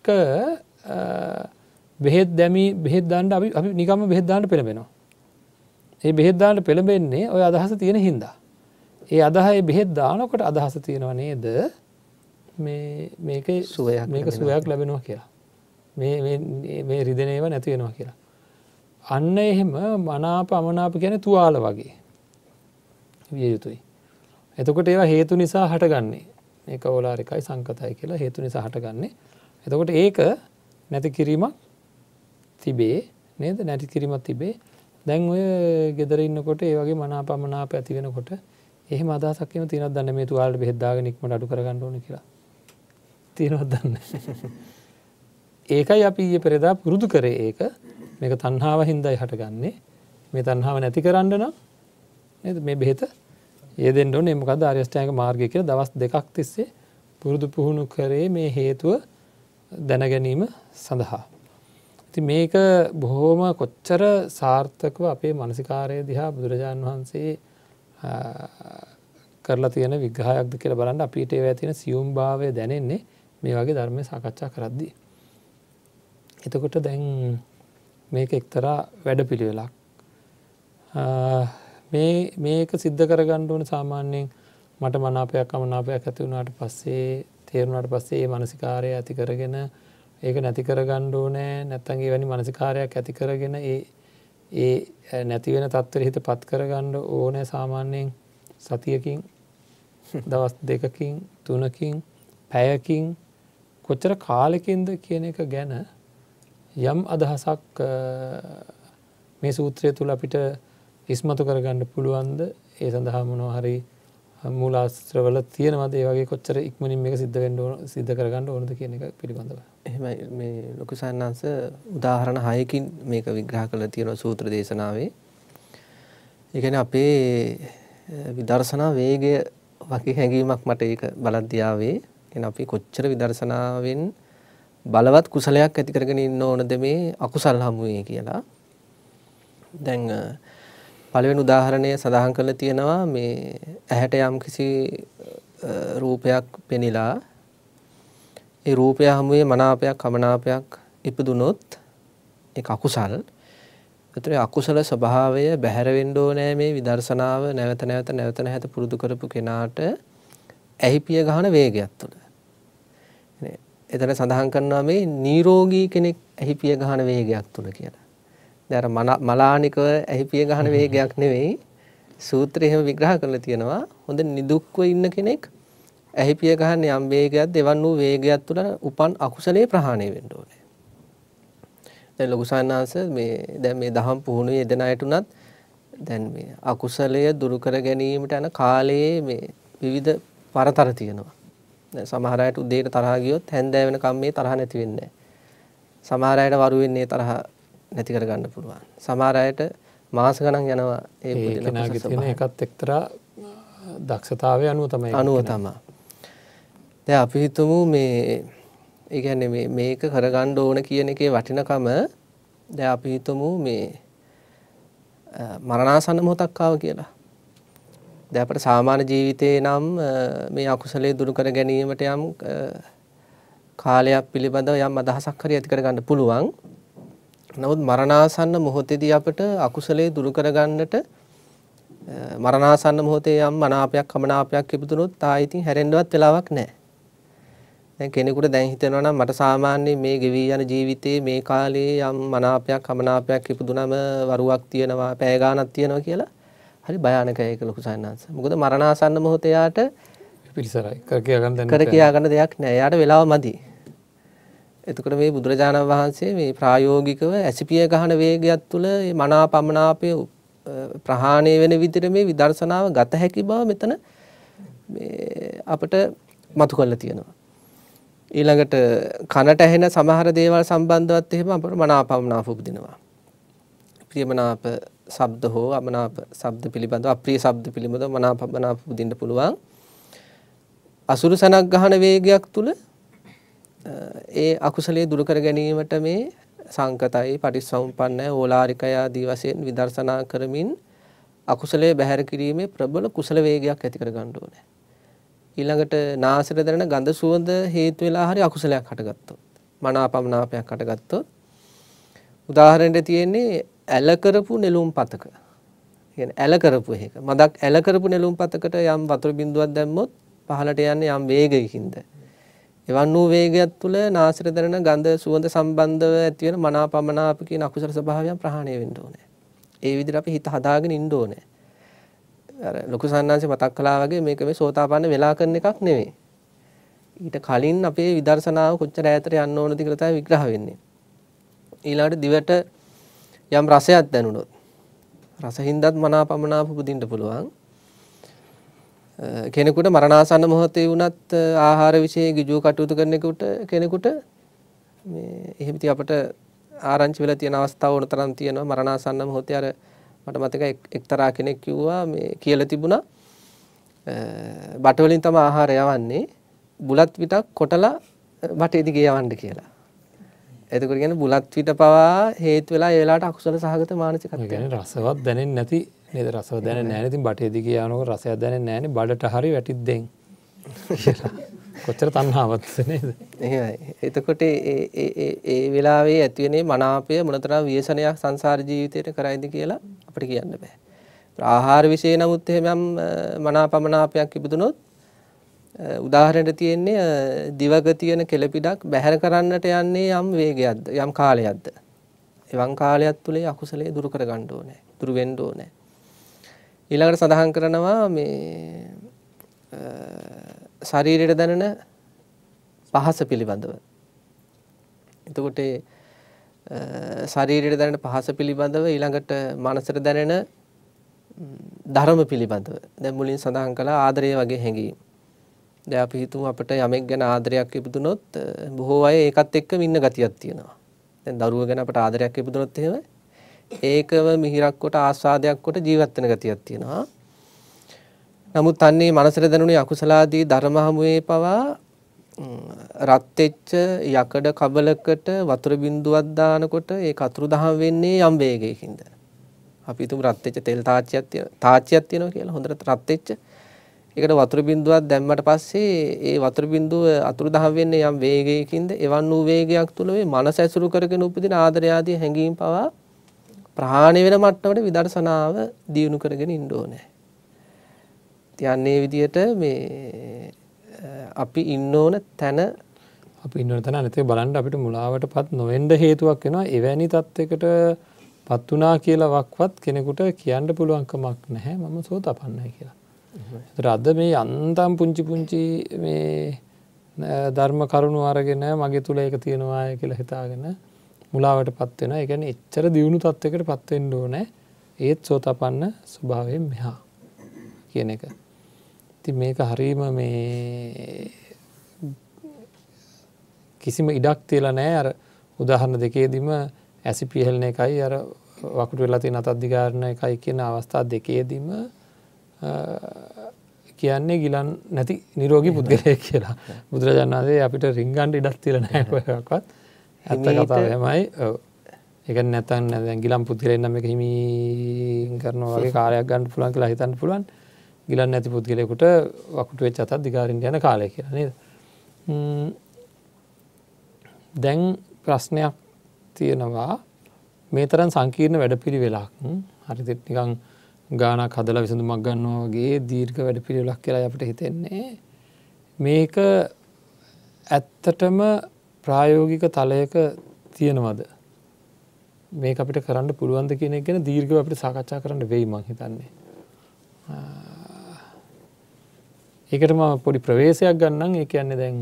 බෙහෙත් දැමි බෙහෙත් දාන්න අපි අපි නිකම්ම බෙහෙත් දාන්න පෙළඹෙනවා. ඒ බෙහෙත් දාන්න පෙළඹෙන්නේ ওই අදහස තියෙන හින්දා. ඒ අදහසේ බෙහෙත් දානකොට අදහස තියෙනව නේද? මේ මේකේ සුවයක් මේක සුවයක් ලැබෙනවා කියලා. මේ මේ මේ රිදෙන ඒවා නැති වෙනවා කියලා. අන්න එහෙම මනාප අමනාප කියන්නේ තුවාල වගේ විය යුතුයි. එතකොට ඒවා හේතු නිසා හටගන්නේ. මේක ඕලාරිකයි සංකතයි කියලා හේතු නිසා හටගන්නේ. එතකොට ඒක නැති කිරීමක් තිබේ නේද? නැති කිරීමක් තිබේ. දැන් ඔය ගෙදර ඉන්නකොට ඒ වගේ මනාප අමනාප ඇති වෙනකොට එහෙම අදහසක් එහෙම තියෙනවද දන්නේ මේ තුවාලෙට බෙහෙත් දාගෙන ඉක්මනට අඩු කරගන්න ඕනේ කියලා. තියෙනවද දන්නේ? ඒකයි අපි ඊයේ පෙරේදා පුරුදු කරේ ඒක. මේක තණ්හාව හින්දායි හටගන්නේ. මේ තණ්හාව නැති කරන්න නම් නේද මේ බෙහෙත යෙදෙන්න ඕනේ. මොකද ආර්ය අෂ්ටාංගික මාර්ගය කියලා දවස් දෙකක් තිස්සේ පුරුදු පුහුණු කරේ මේ හේතුව දැන ගැනීම සඳහා. ඉතින් මේක බොහොම කොච්චර සාර්ථකව අපේ මානසිකාරය දිහා බුදුරජාණන් වහන්සේ කරලා තියෙන විග්‍රහයක්ද කියලා බලන්න අපිට ඒවා තියෙන සියුම් භාවය දැනෙන්නේ මේ වගේ ධර්ම සාකච්ඡා කරද්දී. එතකොට දැන් මේක එක්තරා වැඩපිළිවෙලක්. මේ මේක සිද්ධ කරගන්න ඕන සාමාන්‍යයෙන් මට මනාපයක් අමනාපයක් ඇති වුණාට පස්සේ තේරුණාට පස්සේ මේ මානසිකාරය ඇති කරගෙන ඒක නැති කරගන්න ඕනේ. නැත්නම් ඒ වැනි මානසිකාරයක් ඇති කරගෙන ඒ ඒ නැති වෙන තත්ත්වෙට හිතපත් කරගන්න ඕනේ සාමාන්‍යයෙන් සතියකින් දවස් දෙකකින් තුනකින් පැයකින් කොච්චර කාලෙකින්ද කියන එක ගැන යම් අදහසක් මේ සූත්‍රය තුල අපිට ඉස්මතු කරගන්න පුළුවන්ද? ඒ සඳහා මොනවා හරි මූලාශ්‍රවල තියෙනවද? ඒ වගේ කොච්චර ඉක්මනින් මේක සිද්ධ වෙන්න ඕන සිද්ධ කරගන්න ඕනද කියන එක පිළිබඳව. එහෙමයි මේ ලොකු සන්නංශ උදාහරණ හයකින් මේක විග්‍රහ කරලා තියෙනවා සූත්‍ර දේශනාවේ. ඒ කියන්නේ අපේ විදර්ශනා වේගය වගේ හැඟීමක් මට ඒක බලද්දී ආවේ. කියන්නේ අපි කොච්චර විදර්ශනාවෙන් බලවත් කුසලයක් ඇති කරගෙන ඉන්න ඕනද මේ අකුසල් හමුවේ කියලා. දැන් පළවෙනි උදාහරණය සඳහන් කරලා තියෙනවා මේ ඇහැට යම් කිසි රූපයක් පෙනිලා ඒ රූපය හමුවේ මනාපයක් අමනාපයක් ඉපදුනොත් ඒක අකුසල්. ඒතර අකුසල ස්වභාවය බැහැර වෙන්න ඕනේ මේ විදර්ශනාව නැවත නැවත නැවත නැවත පුරුදු කරපු කෙනාට ඇහිපිය ගහන වේගයක් තුළ. එතන සඳහන් කරනවා මේ නිරෝගී කෙනෙක් ඇහිපිය ගහන වේගයක් තුළ කියලා. දැන් අර මලානිකව ඇහිපිය ගහන වේගයක් නෙවෙයි සූත්‍රය එහෙම විග්‍රහ කරලා තියෙනවා. හොඳ නිදුක්ව ඉන්න කෙනෙක් ඇහිපිය ගහන යම් වේගයක් දෙවන් වූ වේගයක් තුළ උපන් අකුසලයේ ප්‍රහාණය වෙන්න ඕනේ. දැන් ලොකු සාන්නාංශ මේ දැන් මේ දහම් පුහුණුවේ යෙදෙන අයට උනත් දැන් මේ අකුසලය දුරු කර ගැනීමට යන කාලයේ මේ විවිධ පරතර තියෙනවා. දැන් සමහර අයට උදේට තරහ ගියොත් හැන්දෑ වෙනකම් මේ තරහ නැති වෙන්නේ නැහැ. සමහර අයට වරු වෙන්නේ තරහ නැති කර ගන්න පුළුවන්. සමහර අයට මාස ගණන් යනවා ඒ පුදුලකගේ තියෙන එකත් එක්තරා දක්ෂතාවය අනුව තමයි අනුව තමයි. දැන් අපි හිතමු මේ ඒ කියන්නේ මේ මේක කරගන්න ඕන කියන එකේ වටිනකම දැන් අපි හිතමු මේ මරණාසන්න මොහොතක් ආව කියලා. දැන් අපේ සාමාන්‍ය ජීවිතේ නම් මේ අකුසලයේ දුරු කර ගැනීමට යම් කාලයක් පිළිබඳව යම් අදහසක් හරි ඇති කරගන්න පුළුවන්. නමුත් මරණාසන්න මොහොතේදී අපිට අකුසලයේ දුරු කරගන්නට මරණාසන්න මොහොතේ යම් මනාපයක් අමනාපයක් ඉපදුනොත් ආයි ඉතින් හැරෙන්නවත් වෙලාවක් නැහැ. දැන් කෙනෙකුට දැන් හිතෙනවා නම් මට සාමාන්‍යයෙන් මේ ගෙවි යන ජීවිතේ මේ කාලේ යම් මනාපයක් අමනාපයක් ඉපදුනම වරුවක් තියෙනවා පැය ගාණක් තියෙනවා කියලා හරි භයානකයි ඒක ලොකු සයන්නාංශ. මොකද මරණාසන්න මොහොතේ යාට පිළිසරයි කර කියා ගන්න දෙයක් කර කියා ගන්න දෙයක් නැහැ. යාට වෙලාව මදි. එතකොට මේ බුදුරජාණන් වහන්සේ මේ ප්‍රායෝගිකව ඇසිපිය ගහන වේගයක් තුළ මේ මනාපමනාපය ප්‍රහාණය වෙන විදිහට මේ විදර්ශනාව ගත හැකි බව මෙතන මේ අපිට මතු කරලා තියෙනවා. ඊළඟට කනට ඇහෙන සමහර දේවල් සම්බන්ධවත් එහෙම අපිට මනාපමනාප උපදිනවා. ප්‍රියමනාප ශබ්ද හෝ අමනාප ශබ්ද පිළිබඳව අප්‍රිය ශබ්ද පිළිබඳව මනාපමනාප උපදින්න පුළුවන්. අසුරුසනක් ගහන වේගයක් තුළ ඒ අකුසලයේ දුරු කර ගැනීමට මේ සංකතයි පටිච්චසමුප්පන්නයි ඕලාරිකය ආදී වශයෙන් විදර්ශනා කරමින් අකුසලයේ බැහැර කිරීමේ ප්‍රබල කුසල වේගයක් ඇති කර ගන්න ඕනේ. ඊළඟට නාසයට දැනෙන ගඳ සුවඳ හේතු වෙලා හරි අකුසලයක් හටගත්තොත් මනාපමනාපයක් හටගත්තොත් උදාහරණයක් තියෙන්නේ ඇල කරපු නෙළුම් පතක. කියන්නේ ඇල කරපු එක. මදක් ඇල කරපු නෙළුම් පතකට යම් වතුර බිඳුවක් දැම්මොත් පහළට යන්නේ යම් වේගයකින්ද. එවන් වූ වේගයක් තුළ නාසයට දැනෙන ගඳ සුවඳ සම්බන්ධව ඇති වෙන මනාපමනාප කියන අකුසල ස්වභාවයන් ප්‍රහාණය වෙන්න ඕනේ. ඒ විදිහට අපි හිත හදාගෙන ඉන්න ඕනේ. අර ලොකු සන්නාංශය මතක් කළා වගේ මේක මේ සෝතාපන්න වෙලා කරන එකක් නෙවෙයි. ඊට කලින් අපේ විදර්ශනාව කොච්චර ඈතට යන්න ඕනද කියලා තමයි විග්‍රහ වෙන්නේ. ඊළඟට දිවට යම් රසයක් දැනුණොත් රසින්දත් මනාපමනාප උපදින්න පුළුවන්. කෙනෙකුට මරණාසන්න මොහොතේ වුණත් ආහාර විශේෂ ගිජුව කටයුතු කරනකොට කෙනෙකුට මේ එහෙම ඉතින් අපිට ආරංචි වෙලා තියෙන අවස්ථාව ඕන තරම් තියෙනවා. මරණාසන්න මොහොතේ අර මට මතකයි එක්තරා කෙනෙක් කිව්වා මේ කියලා තිබුණා බට වලින් තමයි ආහාර යවන්නේ. බුලත් පිටක් කොටලා බටේ දිගේ යවන්න කියලා. එතකොට කියන්නේ බුලත් පිට පවා හේතු වෙලා ඒ වෙලාවට අකුසල සහගත මානසිකත්වයක්. ඒ කියන්නේ රසවත් දැනෙන්නේ නැති නේද? රසවත් දැනෙන්නේ නැහැ. ඉතින් බටේ දිගේ යනකොට රසයක් දැනෙන්නේ නැහැනේ. බඩට හරි වැටිද්දෙන්. කොච්චර තණ්හාවක්ද නේද? එහෙමයි. එතකොට ඒ ඒ ඒ වෙලාවේ ඇති වෙනේ මනාපය මොනතරම් ව්‍යසනයක් සංසාර ජීවිතේට කරයිද කියලා අපිට කියන්න බෑ. ආහාර විශේෂ නමුත් එහෙනම් මනාපමනාපයක් ඉපදුනොත් උදාහරණයක් තියෙන්නේ දිවක තියෙන කෙලපිඩක් බැහැර කරන්නට යන්නේ යම් වේගයක්ද යම් කාලයක්ද. එවන් කාලයක් තුලේ අකුසලයේ දුරු කර ගන්න ඕනේ. දුරු වෙන්න ඕනේ. ඊළඟට සඳහන් කරනවා මේ ශරීරයට දැනෙන පහස පිළිබඳව. එතකොට ශරීරයට දැනෙන පහස පිළිබඳව ඊළඟට මනසට දැනෙන ධර්ම පිළිබඳව. දැන් මුලින් සඳහන් කළා ආදරය වගේ හැඟීම්. දැන් අපි හිතමු අපිට යමෙක් ගැන ආදරයක් ඉපදුනොත් බොහෝ අය ඒකත් එක්කම ඉන්න ගතියක් තියෙනවා. දැන් දරුවෝ ගැන අපිට ආදරයක් ඉපදුනොත් එහෙම ඒකම මිහිරක් කොට ආස්වාදයක් කොට ජීවත් වෙන ගතියක් තියෙනවා. නමුත් අන්නේ මනසට දැනුනේ අකුසලාදී ධර්ම හමුවේ පවා රත් වෙච්ච යකඩ කබලකට වතුර බින්දුවක් දානකොට ඒක අතුරු දහම් වෙන්නේ යම් වේගයකින්ද. අපි හිතමු රත් වෙච්ච තෙල් තාච්චියක් තියෙනවා තාච්චියක් තියෙනවා කියලා හොඳට රත් වෙච්ච. ඒකට වතුර බින්දුවක් දැම්මට පස්සේ ඒ වතුර බින්දුව අතුරු දහම් වෙන්නේ යම් වේගයකින්ද. එවන් වූ වේගයක් තුල මේ මනස ඇසුරු කරගෙන උපදින ආදරය ආදී හැඟීම් පවා ප්‍රහාණය වෙන මට්ටමට විදර්ශනාව දියුණු කරගෙන ඉන්න ඕනේ. යන්නේ විදියට මේ අපි ඉන්න ඕන තැන අපි ඉන්න ඕන තැන අනිත් එක බලන්න අපිට මුලාවටපත් නොවෙන්න හේතුවක් වෙනවා. එවැනි තත්යකට පත් වුණා කියලා වක්වත් කෙනෙකුට කියන්න පුළුවන් කමක් නැහැ මම සෝතාපන්නයි කියලා. ඒතර අද මේ යන්තම් පුංචි පුංචි මේ ධර්ම කරුණු අරගෙන මගේ තුල ඒක තියෙනවා කියලා හිතාගෙන මුලාවටපත් වෙනවා. ඒ කියන්නේ එච්චර දියුණු තත්යකටපත් වෙන්න ඕනේ. ඒත් සෝතාපන්න ස්වභාවයෙන් මෙහා කියන එක. ඉතින් මේක හරීම මේ කිසිම ඉඩක් තියලා නැහැ. අර උදාහරණ දෙකේදීම ඇසිපි හෙලන එකයි අර වකුටු වෙලා තියෙන අතක් දිගාරන එකයි කියන අවස්ථා දෙකේදීම කියන්නේ ගිලන් නැති නිරෝගී පුද්ගලයෙක් කියලා. බුදුරජාණන් වහන්සේ අපිට රින්ගන්න ඉඩක් තියලා නැහැ කොහොමවත්. ඇත්ත කතාව එහෙමයි. ඔව්. ඒ කියන්නේ නැත්නම් දැන් ගිලන් පුද්ගලයෙක් නම් මේක හිමින් කරනවා වගේ කාර්යයක් ගන්න පුළුවන් කියලා හිතන්න පුළුවන්. ගිලන් නැති පුද්ගලයෙකුට වකුටු වෙච්ච අතක් දිගාරින්න යන කාලය කියලා නේද? දැන් ප්‍රශ්නයක් තියෙනවා මේ තරම් සංකීර්ණ වැඩපිළිවෙලක් හරිද නිකන් ගානක් හදලා විසඳුමක් ගන්නවා වගේ දීර්ඝ වැඩපිළිවෙලක් කියලා අපිට හිතෙන්නේ මේක ඇත්තටම ප්‍රායෝගික තලයක තියෙනවද මේක අපිට කරන්න පුළුවන්ද කියන එක ගැන දීර්ඝව අපිට සාකච්ඡා කරන්න වෙයි මං හිතන්නේ. ඒකට මම පොඩි ප්‍රවේශයක් ගන්නම්. ඒ කියන්නේ දැන්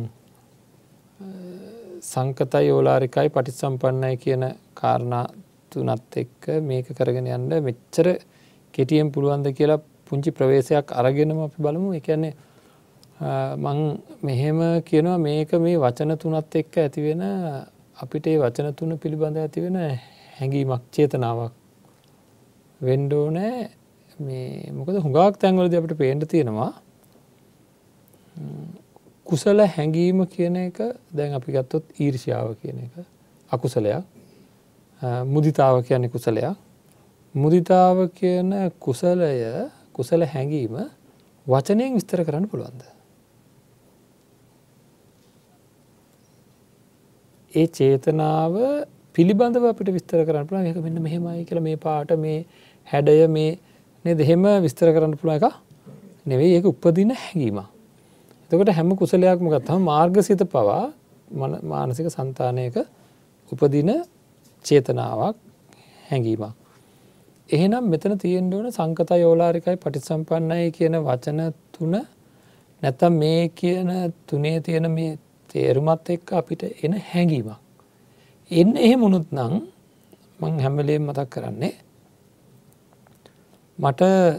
සංකතයි ඕලාරිකයි පටිච්චසම්පන්නයි කියන කාරණා තුනත් එක්ක මේක කරගෙන යන්න මෙච්චර කෙටියෙන් පුළුවන්ද කියලා පුංචි ප්‍රවේශයක් අරගෙනම අපි බලමු. ඒ කියන්නේ මම මෙහෙම කියනවා මේක මේ වචන තුනත් එක්ක ඇති වෙන අපිට මේ වචන තුන පිළිබඳ ඇති වෙන හැඟීමක් චේතනාවක් වෙන්න ඕනේ. මේ මොකද හුඟක් තැන්වලදී අපිට පේන්න තියෙනවා කුසල හැඟීම කියන එක දැන් අපි ගත්තොත් ඊර්ෂ්‍යාව කියන එක අකුසලයක්. මුදිතාව කියන්නේ කුසලයක්. මුදිතාව කියන කුසලය කුසල හැඟීම වචනයෙන් විස්තර කරන්න පුළුවන්ද? ඒ චේතනාව පිළිබඳව අපිට විස්තර කරන්න පුළුවන්. ඒක මෙන්න මෙහෙමයි කියලා මේ පාට මේ හැඩය මේ නේද එහෙම විස්තර කරන්න පුළුවන් එක නෙවෙයි. ඒක උපදින හැඟීමක්. එතකොට හැම කුසලයක්ම ගත්තම මාර්ගසිත පවා මානසික సంతානයක උපදින චේතනාවක් හැඟීමක්. එහෙනම් මෙතන තියෙන්න ඕන සංකතය ඕලාරිකයි පටිච්චසම්පන්නයි කියන වචන තුන නැත්නම් මේ කියන තුනේ තියෙන මේ තේරුමත් එක්ක අපිට එන හැඟීමක්. එන්න එහෙම වුණොත් නම් මම හැම වෙලේම මතක් කරන්නේ මට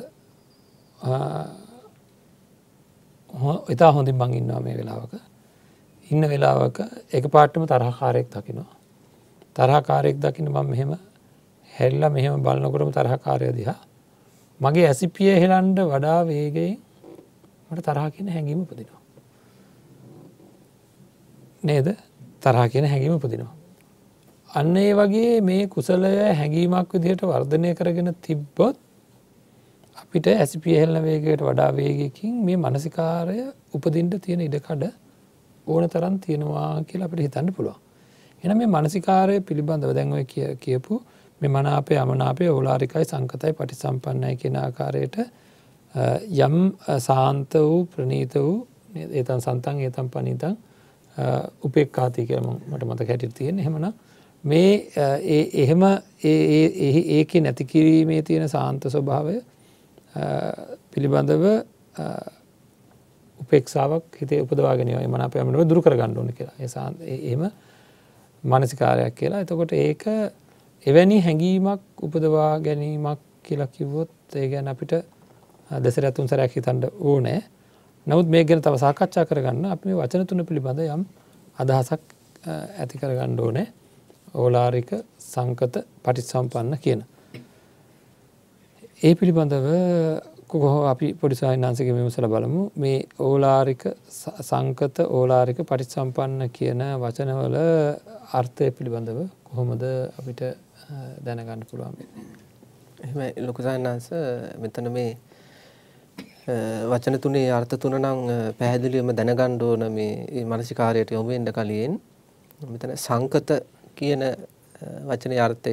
ඉතා හොඳින් මං ඉන්නවා මේ වෙලාවක. ඉන්න වෙලාවක එකපාරටම තරහකාරයෙක් දකිනවා. තරහකාරයෙක් දකින්න මම මෙහෙම හැරිලා මෙහෙම බලනකොටම තරහකාරය දිහා මගේ ඇසිපිය හෙලන්න වඩා වේගයෙන් මට තරහ කියන හැඟීම උපදිනවා. නේද? තරහ කියන හැඟීම උපදිනවා. අන්න ඒ වගේ මේ කුසලය හැඟීමක් විදිහට වර්ධනය කරගෙන තිබ්බොත් අපිට ඇසිපිය හෙළන වේගයට වඩා වේගයකින් මේ මානසිකාරය උපදින්න තියෙන ඉඩකඩ ඕන තරම් තියෙනවා කියලා අපිට හිතන්න පුළුවන්. එහෙනම් මේ මානසිකාරය පිළිබඳව දැන් ඔය කියපු මේ මනාපය අමනාපය ඕලාරිකයි සංකතයි පටිසම්පන්නයි කියන ආකාරයට යම් සාන්ත වූ ප්‍රණීත වූ ඒතන් සන්තං ඒතන් පනීතං උපේක්ඛාති කියලා මට මතක හැටියට තියෙන. එහෙමනම් මේ ඒ එහෙම ඒ ඒකේ නැති කිරීමේ තියෙන සාන්ත ස්වභාවය පිළිබඳව උපේක්ෂාවක් හිතේ උපදවා ගැනීම මනාපය අමනාපය දුරු කර ගන්න ඕනේ කියලා. ඒ සාන්ත එහෙම මානසිකාරයක් කියලා. එතකොට ඒක එවැනි හැඟීමක් උපදවා ගැනීමක් කියලා කිව්වොත් ඒ ගැන අපිට දෙසරයක් තුන් සැරයක් හිතන්න ඕනේ. නමුත් මේක ගැන තව සාකච්ඡා කරගන්න අපි මේ වචන තුන පිළිබඳ යම් අදහසක් ඇති කරගන්න ඕනේ. ඕලාරික සංකත පටිච්චසමුප්පන්න කියන. ඒ පිළිබඳව කොහොම අපි පොඩි සාහිණාංශික විමසලා බලමු. මේ ඕලාරික සංකත ඕලාරික පටිච්චසමුප්පන්න කියන වචනවල අර්ථය පිළිබඳව කොහොමද අපිට දැනගන්න පුළුවන් වෙන්නේ? එහෙමයි ලොකු සාහිණාංශ මෙතන මේ වචන තුනේ අර්ථ තුන නම් පැහැදිලිවම දැනගන්න ඕන මේ මානසිකාරයට යොමු වෙන්න කලින් මෙතන සංකත කියන වචනේ අර්ථය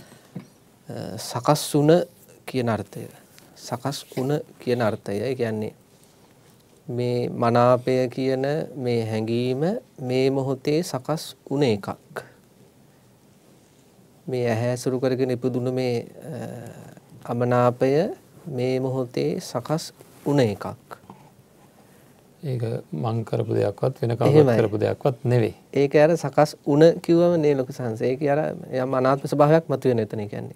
සකස් වුණ කියන අර්ථය. සකස් වුණ කියන අර්ථය. ඒ කියන්නේ මේ මනාපය කියන මේ හැඟීම මේ මොහොතේ සකස් වුණ එකක්. මේ ඇහැ සුරු කරගෙන ඉපදුණු මේ අමනාපය මේ මොහොතේ සකස් වුණ එකක්. ඒක මං කරපු දෙයක්වත් වෙන කවුරුත් කරපු දෙයක්වත් නෙවෙයි. ඒක අර සකස් වුණ කිව්වම නේ ලොකු සංස. ඒක අර යම් අනාත්ම ස්වභාවයක් මතුවෙන එතන කියන්නේ.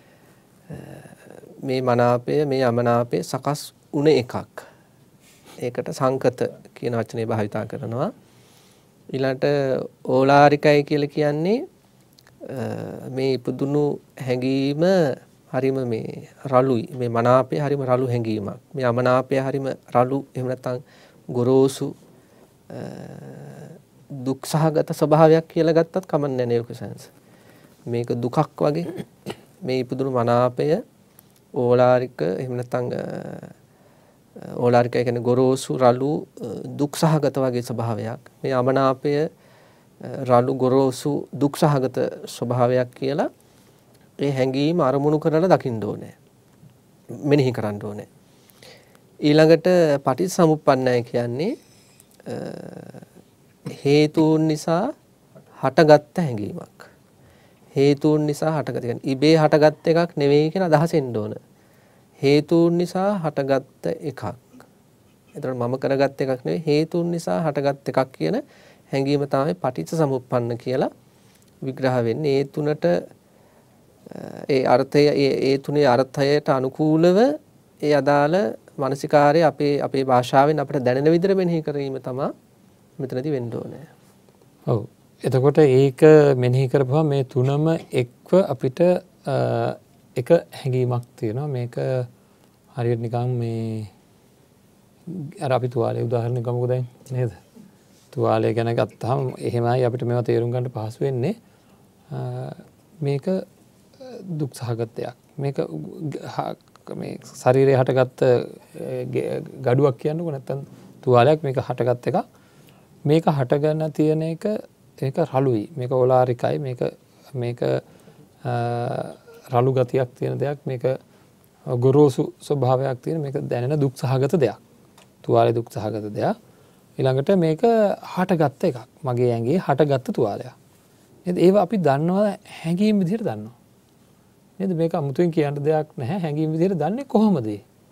මේ මනාපය මේ අමනාපය සකස් වුණ එකක්. ඒකට සංකත කියන වචනේ භාවිතා කරනවා. ඊළඟට ඕලාරිකයි කියලා කියන්නේ මේ ඉපදුණු හැඟීම හරිම මේ රළුයි. මේ මනාපය හරිම රළු හැඟීමක්. මේ අමනාපය හරිම රළු එහෙම නැත්නම් ගොරෝසු දුක් සහගත ස්වභාවයක් කියලා ගත්තත් කමන්නේ නැහැ ලොකු සංස. මේක දුකක් වගේ මේ ඉපදුණු මනාපය ඕලාරික එහෙම නැත්නම් ඕලාරිකය කියන්නේ ගොරෝසු රළු දුක් සහගත වගේ ස්වභාවයක්. මේ අමනාපය රළු ගොරෝසු දුක් සහගත ස්වභාවයක් කියලා ඒ හැඟීම අරමුණු කරලා දකින්න ඕනේ. මෙනෙහි කරන්න ඕනේ. ඊළඟට පටිච්චසමුප්පන්නය කියන්නේ හේතුන් නිසා හටගත්ත හැඟීමක්. හේතුන් නිසා හටගත්ත කියන්නේ ඉබේ හටගත්ත එකක් නෙවෙයි කියන අදහස එන්න ඕන. හේතුන් නිසා හටගත්ත එකක්. එතකොට මම කරගත්ත එකක් නෙවෙයි හේතුන් නිසා හටගත්ත එකක් කියන හැඟීම තමයි පටිච්චසමුප්පන්න කියලා විග්‍රහ වෙන්නේ. ඒ තුනට ඒ අර්ථය ඒ ඒ තුනේ අර්ථයට අනුකූලව ඒ අදාළ මානසිකාරය අපේ අපේ භාෂාවෙන් අපිට දැනෙන විදිහට මෙනෙහි කිරීම තමයි මෙතනදී වෙන්න ඕනේ. ඔව්. එතකොට ඒක මෙනෙහි කරපුවම මේ තුනම එක්ව අපිට එක හැඟීමක් තියෙනවා. මේක හරියට නිකන් මේ අර අපි තුවාලේ උදාහරණයක් ගමුකෝ දැන් නේද? තුවාලය ගැන ගත්තාම එහෙමයි අපිට මේවා තේරුම් ගන්න පහසු වෙන්නේ. මේක දුක් සහගත දෙයක්. මේක මේ ශරීරයේ හටගත්ත gaduwak කියන්නකෝ නැත්තම් තුවාලයක් මේක හටගත් එකක්. මේක හටගෙන තියෙන එක ඒක රළුයි. මේක ඕලාරිකයි. මේක මේක රළු ගතියක් තියෙන දෙයක්. මේක ගොරෝසු ස්වභාවයක් තියෙන මේක දැනෙන දුක් සහගත දෙයක්. තුවාලේ දුක් සහගත දෙයක්. ඊළඟට මේක හටගත් එකක්. මගේ ඇඟේ හටගත්ත තුවාලයක්. නේද? ඒව අපි දන්නවා හැඟීම් විදිහට දන්නවා. නේද? මේක අමුතුවෙන් කියන්න දෙයක් නැහැ. හැඟීම් විදිහට දන්නේ කොහොමද?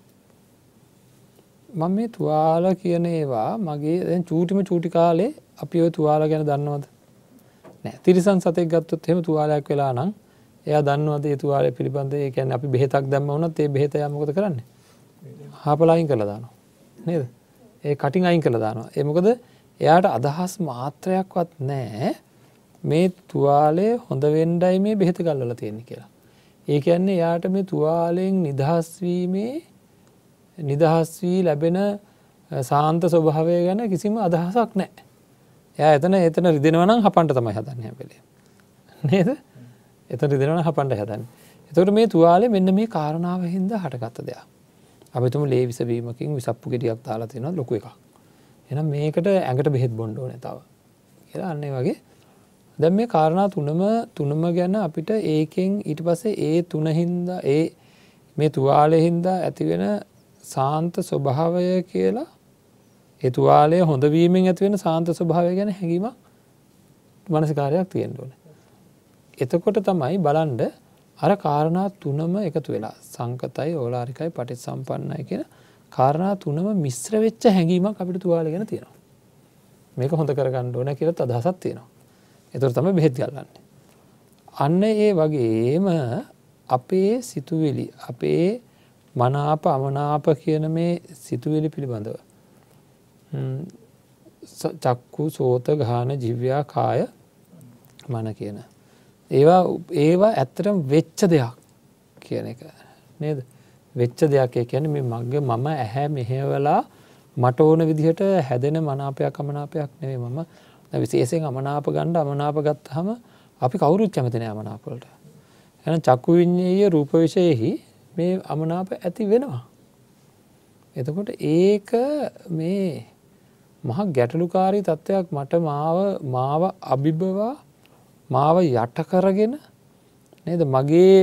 මම මේ තුවාල කියන ඒවා මගේ දැන් චූටිම චූටි කාලේ අපි ওই තුවාල ගැන දන්නවද? නෑ. තිරිසන් සතෙක් ගත්තොත් එහෙම තුවාලයක් වෙලා නම් එයා දන්නවද ඒ තුවාලය පිළිබඳ? ඒ කියන්නේ අපි බෙහෙතක් දැම්ම වුණත් ඒ බෙහෙත එයා මොකද කරන්නේ? හාපලා අයින් කරලා දානවා. නේද? ඒ කටින් අයින් කරලා දානවා. ඒ මොකද එයාට අදහස් මාත්‍රයක්වත් නැහැ මේ තුවාලය හොඳ වෙන්නයි මේ බෙහෙත ගල්වලා තියෙන්නේ කියලා. ඒ කියන්නේ එයාට මේ තුවාලයෙන් නිදහස් වීමේ නිදහස් වී ලැබෙන සාන්ත ස්වභාවය ගැන කිසිම අදහසක් නැහැ. එයා එතන එතන රිදෙනවා නම් හපන්න තමයි හදන්නේ හැම වෙලේම. නේද? එතන රිදෙනවා නම් හපන්න හදන්නේ. එතකොට මේ තුවාලේ මෙන්න මේ කාරණාව හින්දා හටගත්ත දෙයක්. අපි තුමු ලේ විස වීමකින් විසප්පු ගෙඩියක් දාලා තියෙනවා ලොකු එකක්. එහෙනම් මේකට ඇඟට බෙහෙත් බොන්න ඕනේ තව. කියලා අන්න ඒ වගේ දැන් මේ කාරණා තුනම තුනම ගැන අපිට ඒකෙන් ඊට පස්සේ ඒ තුන හින්දා ඒ මේ තුවාලේ හින්දා ඇති වෙන සාන්ත ස්වභාවය කියලා ඒ තුවාලය හොඳ වීමෙන් ඇති වෙන සාන්ත ස්වභාවය ගැන හැඟීමක් මානසිකාරයක් තියෙන්න ඕනේ. එතකොට තමයි බලන්න අර කාරණා තුනම එකතු වෙලා සංකතයි ඕලාරිකයි පටිච්චසම්පන්නයි කියන කාරණා තුනම මිශ්‍ර වෙච්ච හැඟීමක් අපිට තුවාලය ගැන තියෙනවා. මේක හොඳ කරගන්න ඕන කියලා අදහසක් තියෙනවා. ඒතර තමයි බෙහෙත් ගල්ලන්නේ. අන්න ඒ වගේම අපේ සිතුවිලි අපේ මනාප අමනාප කියන මේ සිතුවිලි පිළිබඳව චක්කු සෝත ගාන ජීවයා කාය මන කියන ඒවා ඒවා ඇත්තටම වෙච්ච දෙයක් කියන එක නේද? වෙච්ච දෙයක් ඒ කියන්නේ මේ මගේ මම ඇහැ මෙහෙवला මට ඕන විදිහට හැදෙන මනාපයක් අමනාපයක් නෙවෙයි. මම විශේෂයෙන් අමනාප ගන්න අමනාප ගත්තාම අපි කවුරුත් කැමති නෑ අමනාප වලට. එහෙනම් චක්කු විඤ්ඤාය රූප විශේෂෙහි මේ අමනාප ඇති වෙනවා. එතකොට ඒක මේ මහ ගැටලුකාරී තත්ත්වයක් මට මාව මාව අභිබවා මාව යට කරගෙන නේද මගේ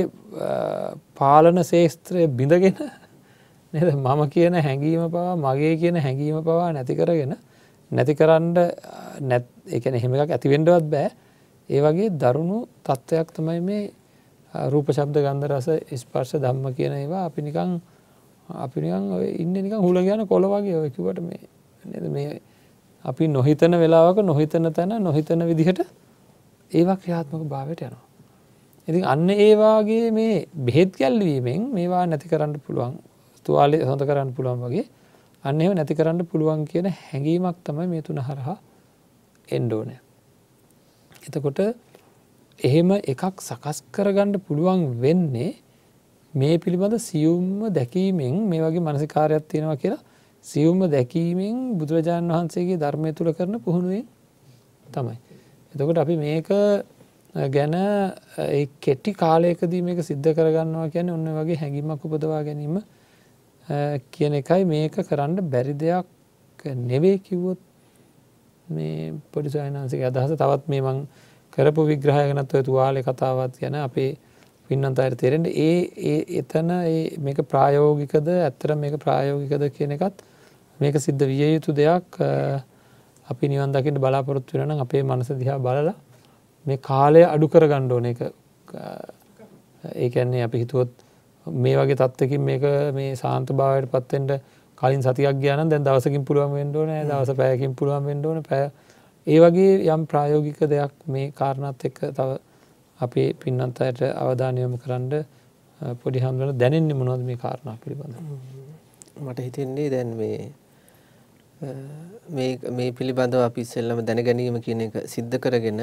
පාලන ශේස්ත්‍රය බිඳගෙන නේද මම කියන හැඟීම පවා මගේ කියන හැඟීම පවා නැති කරගෙන නැති කරන්න නැත් ඒ කියන්නේ එහෙම එකක් ඇති වෙන්නවත් බෑ. ඒ වගේ දරුණු තත්ත්වයක් තමයි මේ රූප ශබ්ද ගන්ධ රස ස්පර්ශ ධම්ම කියන ඒවා අපි නිකන් අපි නිකන් ඔය ඉන්නේ නිකන් හුලඟ යන කොළ වගේ ඔය කිව්වට මේ නේද මේ අපි නොහිතන වෙලාවක නොහිතන තැන නොහිතන විදිහට ඒවා ක්‍රියාත්මක භාවයට යනවා. ඉතින් අන්න ඒ වාගේ මේ බෙහෙත් ගැල්වීමෙන් මේවා නැති කරන්න පුළුවන් තුවාලේ හොඳ කරන්න පුළුවන් වගේ අන්න ඒව නැති කරන්න පුළුවන් කියන හැඟීමක් තමයි මේ තුන හරහා එන්න ඕනේ. එතකොට එහෙම එකක් සකස් කරගන්න පුළුවන් වෙන්නේ මේ පිළිබඳ සියුම්ම දැකීමෙන් මේ වගේ මානසිකාරයක් තියෙනවා කියලා සියුම්ම දැකීමෙන් බුදුරජාණන් වහන්සේගේ ධර්මය තුල කරන පුහුණුවෙන් තමයි. එතකොට අපි මේක ගැන ඒ කෙටි කාලයකදී මේක सिद्ध කරගන්නවා කියන්නේ ඔන්න වගේ හැඟීමක් උපදවා ගැනීම කියන එකයි. මේක කරන්න බැරි දෙයක් නෙවෙයි කිව්වොත් මේ පොඩි සයන්හන්සේගේ අදහස තවත් මේ මං කරපු විග්‍රහය ගැනත් ඔය තුවාලේ කතාවත් ගැන අපේ පින්නන්ත අයට තේරෙන්නේ ඒ ඒ එතන ඒ මේක ප්‍රායෝගිකද ඇත්තට මේක ප්‍රායෝගිකද කියන එකත් මේක सिद्ध විය යුතු දෙයක්. අපි නිවන් දකින්න බලාපොරොත්තු වෙනවා නම් අපේ මනස දිහා බලලා මේ කාලය අඩු කරගන්න ඕනේ. ඒක ඒ කියන්නේ අපි හිතුවොත් මේ වගේ තත්ත්වකින් මේක මේ සාන්ත භාවයට පත් වෙන්න කලින් සතියක් ගියා නම් දැන් දවසකින් පුළුවන් වෙන්න ඕනේ. දවස් පැයකින් පුළුවන් වෙන්න ඕනේ. පැය ඒ වගේ යම් ප්‍රායෝගික දෙයක් මේ කාරණාත් එක්ක තව අපේ පින්නන්ත අයට අවධානය යොමු කරන්න පොඩි හම්බුන දැනෙන්නේ මොනවද මේ කාරණා පිළිබඳව? මට හිතෙන්නේ දැන් මේ මේ මේ පිළිබඳව අපි ඉස්සෙල්ලම දැන ගැනීම කියන එක सिद्ध කරගෙන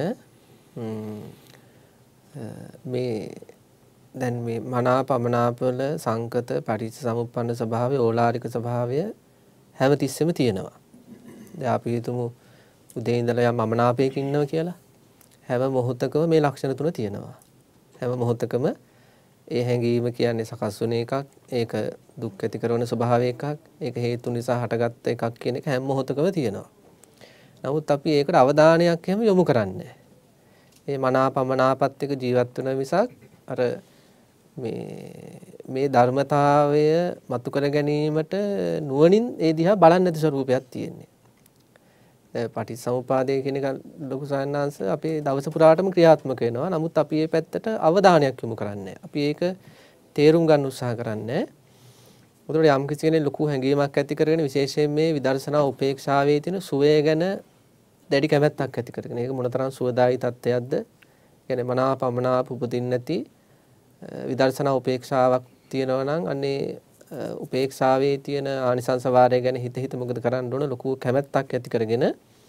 මේ දැන් මේ මනාප අමනාප වල සංකත පටිච්චසමුප්පන්න ස්වභාවය ඕලාරික ස්වභාවය හැමතිස්සෙම තියෙනවා. දැන් අපි හිතමු උදේ ඉඳලා යම් අමනාපයක ඉන්නවා කියලා. හැම මොහොතකම මේ ලක්ෂණ තුන තියෙනවා. හැම මොහොතකම ඒ හැඟීම කියන්නේ සකස් වෙන එකක්. ඒක දුක් ඇති කරන ස්වභාවය එකක්. ඒක හේතු නිසා හටගත්ත එකක් කියන එක හැම මොහොතකම තියෙනවා. නමුත් අපි ඒකට අවධානයක් එහෙම යොමු කරන්නේ. මේ මනාපමනාපත් එක්ක ජීවත් වෙන මිසක් අර මේ මේ ධර්මතාවය මතු කර ගැනීමට නුවණින් ඒ දිහා බලන්නේ නැති ස්වරූපයක් තියෙන්නේ. පටිච්චසමුපාදය කියන එක ලොකු සායනාංශ අපේ දවස පුරාටම ක්‍රියාත්මක වෙනවා. නමුත් අපි මේ පැත්තට අවධානයක් යොමු කරන්නේ. අපි ඒක තේරුම් ගන්න උත්සාහ කරන්නේ. උදේට යම් කිසි කෙනෙක් ලොකු හැඟීමක් ඇති කරගෙන විශේෂයෙන් මේ විදර්ශනා උපේක්ෂාවේ තියෙන සුවය ගැන දැඩි කැමැත්තක් ඇති කරගෙන ඒක මොනතරම් සුවදායි තත්ත්වයක්ද? කියන්නේ මනාපමනාප උපදින්න නැති විදර්ශනා උපේක්ෂාවක් තියෙනවා නම් අන්නේ උපේක්ෂාවේ තියෙන ආනිසංස වාරය ගැන හිත හිත මොකද කරන්න ඕන ලොකු කැමැත්තක් ඇති කරගෙන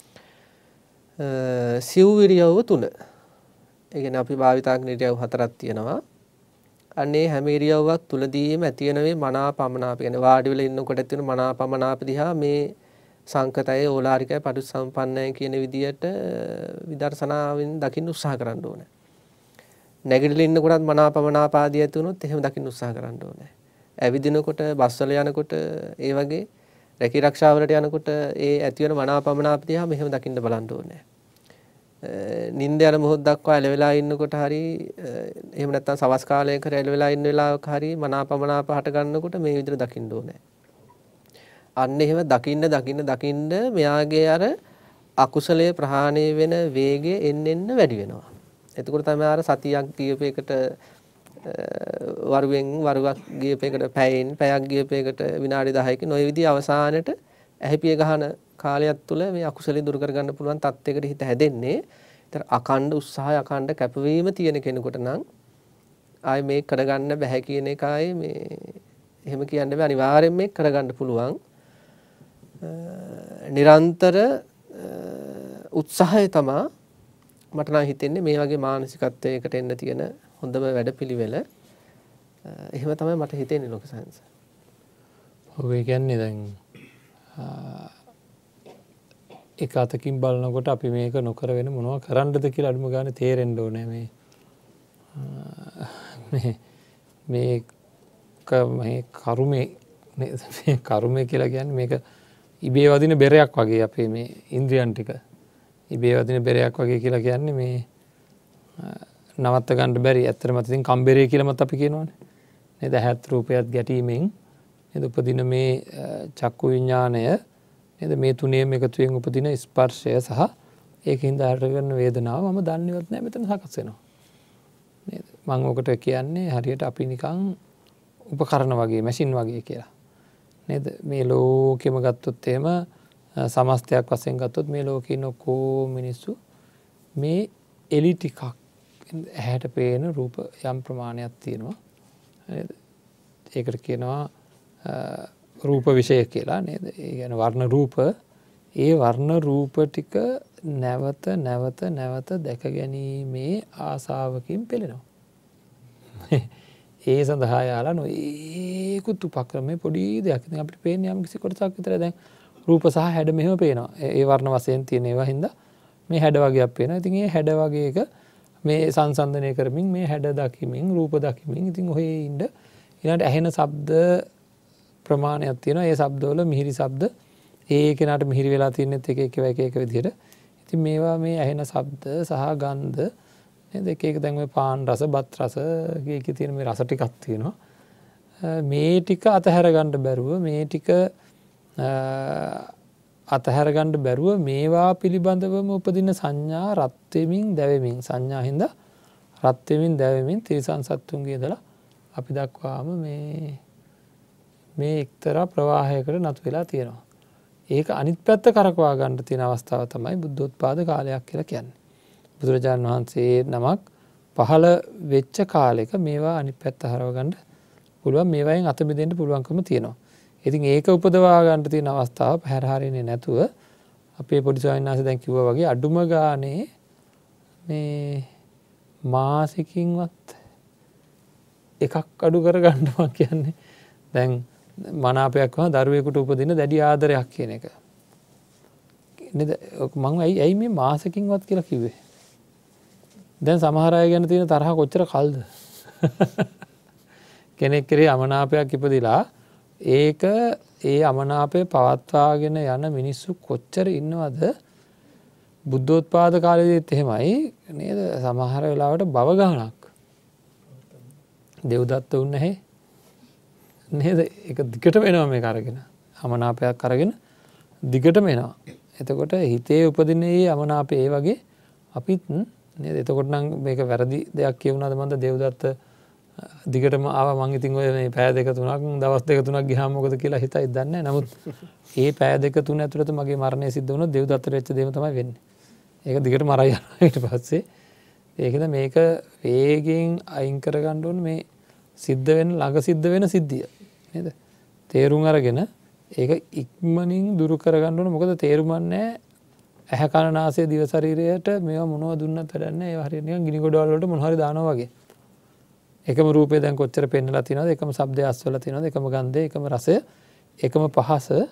සිව්විරියව තුන. ඒ කියන්නේ අපි භාවිතා කරන ඉරියව් හතරක් තියෙනවා. අන්නේ හැම ඉරියව්වක් තුලදීම ඇති වෙන මේ මනාපමනාප කියන්නේ වාඩි වෙලා ඉන්නකොට ඇති වෙන මනාපමනාප දිහා මේ සංකතය ඕලාරිකයි පටිච්චසමුප්පන්නයි කියන විදියට විදර්ශනාවෙන් දකින්න උත්සාහ කරන්න ඕනේ. නැගිටලා ඉන්නකොටත් මනාපමනාප ආදී ඇති වුණොත් එහෙම දකින්න උත්සාහ කරන්න ඕනේ. ඇවිදිනකොට බස් වල යනකොට ඒ වගේ රැකී ආරක්ෂා වලට යනකොට ඒ ඇති වෙන මනාපමනාප දිහා මෙහෙම දකින්න බලන්න ඕනේ. නිින්ද යන මොහොත දක්වා එළවෙලා ඉන්නකොට හරි එහෙම නැත්නම් සවස් කාලයක එළවෙලා ඉන්න වෙලාවක හරි මනාපමනාප හට ගන්නකොට මේ විදිහට දකින්න ඕනේ. අන්න එහෙම දකින්න දකින්න දකින්න මෙයාගේ අර අකුසලයේ ප්‍රහාණය වෙන වේගය එන්න එන්න වැඩි වෙනවා. එතකොට තමයි අර සතියක් ගියපේකට වරුවෙන් වරුවක් ගියපේකට පැයෙන් පැයක් ගියපේකට විනාඩි දහයකින් ওই විදිහ අවසානයේ ඇහිපිය ගහන කාලයක් තුළ මේ අකුසලයේ දුරු කර ගන්න පුළුවන් තත්යකට හිත හැදෙන්නේ. ඒතර අකණ්ඩ උත්සාහය අකණ්ඩ කැපවීම තියෙන කෙනෙකුට නම් ආයේ මේක කරගන්න බෑ කියන එකයි මේ එහෙම කියන්න බෑ. අනිවාර්යෙන් මේක කරගන්න පුළුවන්. නිරන්තර උත්සාහය තමයි මට නම් හිතෙන්නේ මේ වගේ මානසිකත්වයකට එන්න තියෙන හොඳම වැඩපිළිවෙල. එහෙම තමයි මට හිතෙන්නේ ලෝක සයන්ස්. ඔව් ඒ කියන්නේ දැන් එක අතකින් බලනකොට අපි මේක නොකර වෙන මොනවා කරන්නද කියලා අඩුම ගානේ තේරෙන්න ඕනේ මේ මේ මේක මේ කර්මයේ මේ කර්මය කියලා කියන්නේ මේක ඉබේ වදින බෙරයක් වගේ අපේ මේ ඉන්ද්‍රියන් ටික ඉබේ වදින බෙරයක් වගේ කියලා කියන්නේ මේ නවත්ත ගන්න බැරි. ඇත්තටම ඉතින් කම්බරේ කියලාමත් අපි කියනවනේ. නේද? ඇහත් රූපයත් ගැටීමෙන් නේද උපදින මේ චක්කු විඥාණය නේද මේ තුනේම එකතුවෙන් උපදින ස්පර්ශය සහ ඒකින්ද හටගන්න වේදනාව මම දන්නේවත් නැහැ මෙතන සකස් වෙනවා. නේද? මම ඔකට කියන්නේ හරියට අපි නිකන් උපකරණ වගේ මැෂින් වගේ කියලා. නේද? මේ ලෝකෙම ගත්තොත් එහෙම සමස්තයක් වශයෙන් ගත්තොත් මේ ලෝකේ ඉන්න ඔක්කොම මිනිස්සු මේ එලි ටිකක් ඇහැට පේන රූප යම් ප්‍රමාණයක් තියෙනවා. නේද? ඒකට කියනවා රූප විෂය කියලා නේද? ඒ කියන්නේ වර්ණ රූප. ඒ වර්ණ රූප ටික නැවත නැවත නැවත දැක ගැනීමේ ආසාවකින් පෙළෙනවා. ඒ සඳහා යාලා නොඒකුත් උපක්‍රමයේ පොඩි දෙයක්. ඉතින් අපිට පේන්නේ යම් කිසි කොටසක් විතර දැන් රූප සහ හැඩ මෙහෙම පේනවා. ඒ වර්ණ වශයෙන් තියෙන ඒවා හින්දා මේ හැඩ වගේක් පේනවා. ඉතින් මේ හැඩ වගේක මේ සංසන්දනය කරමින් මේ හැඩ දකිමින් රූප දකිමින් ඉතින් ඔහේ ඉන්න ඊළඟට ඇහෙන ශබ්ද ප්‍රමාණයක් තියෙනවා. ඒ ශබ්දවල මිහිරි ශබ්ද ඒ කෙනාට මිහිරි වෙලා තියෙනෙත් එක එක එක එක විදිහට. ඉතින් මේවා මේ ඇහෙන ශබ්ද සහ ගන්ධ නේද? එක එක දැන් මේ පාන් රස, බත් රස කීකේ තියෙන මේ රස ටිකක් තියෙනවා. මේ ටික අතහැර ගන්න බැරුව මේ ටික අතහැර ගන්න බැරුව මේවා පිළිබඳවම උපදින සංඥා රත් වෙමින් දැවෙමින් සංඥා හින්දා රත් වෙමින් දැවෙමින් තිරිසන් සත්තුන්ගේ ඉඳලා අපි දක්වාම මේ මේ එක්තරා ප්‍රවාහයකට නතු වෙලා තියෙනවා. ඒක අනිත් පැත්ත කරකවා ගන්න තියෙන අවස්ථාව තමයි බුද්ධෝත්පාද කාලයක් කියලා කියන්නේ. බුදුරජාණන් වහන්සේ නමක් පහළ වෙච්ච කාලෙක මේවා අනිත් පැත්ත හරව ගන්න පුළුවන්. මේවායින් අත මිදෙන්න පුළුවන්කම තියෙනවා. ඉතින් ඒක උපදවා ගන්න තියෙන අවස්ථාව පැහැර හරින්නේ නැතුව අපේ පොඩි ස්වාමීන් වහන්සේ දැන් කිව්වා වගේ අඩුම ගානේ මේ මාසිකින්වත් එකක් අඩු කර ගන්නවා කියන්නේ දැන් මනාපයක් වහා දරුවෙකුට උපදින දැඩි ආදරයක් කියන එක. නේද? මම ඇයි ඇයි මේ මාසකින්වත් කියලා කිව්වේ? දැන් සමහර අය ගැන තියෙන තරහ කොච්චර කල්ද? කෙනෙක් කෙරේ අමනාපයක් ඉපදිලා ඒක ඒ අමනාපය පවත්වාගෙන යන මිනිස්සු කොච්චර ඉන්නවද? බුද්ධෝත්පාද කාලෙදිත් එහෙමයි නේද? සමහර වෙලාවට බව ගහනක්. දෙව්දත්ත වුණ නැහැ. නේද? ඒක දිගටම එනවා මේක අරගෙන. අමනාපයක් අරගෙන දිගටම එනවා. එතකොට හිතේ උපදින මේ අමනාපය ඒ වගේ අපිත් නේද? එතකොට නම් මේක වැරදි දෙයක් කියුණාද මන්ද දෙව්දත්ත දිගටම ආවා මං ඉතින් ඔය මේ පැය දෙක තුනක් දවස් දෙක තුනක් ගියාම මොකද කියලා හිතයි දන්නේ නැහැ. නමුත් ඒ පැය දෙක තුන ඇතුළත මගේ මරණය සිද්ධ වුණොත් දෙව්දත්තට වෙච්ච දේම තමයි වෙන්නේ. ඒක දිගට මරයි යනවා ඊට පස්සේ. ඒකද මේක වේගෙන් අයින් කරගන්න ඕනේ මේ සිද්ධ වෙන ළඟ සිද්ධ වෙන සිද්ධිය. නේද? තේරුම් අරගෙන ඒක ඉක්මනින් දුරු කරගන්න ඕනේ. මොකද තේරුම් නැහැ ඇහැ කන නාසය දිව ශරීරයට මේවා මොනවද දුන්නත් වැඩක් නැහැ. ඒවා හරියට නිකන් ගිනි ගොඩවල් වලට මොන හරි දානවා වගේ. එකම රූපය දැන් කොච්චර පෙන්නලා තියෙනවද? එකම ශබ්දය අස්වලා තියෙනවද? එකම ගන්ධය, එකම රසය, එකම පහස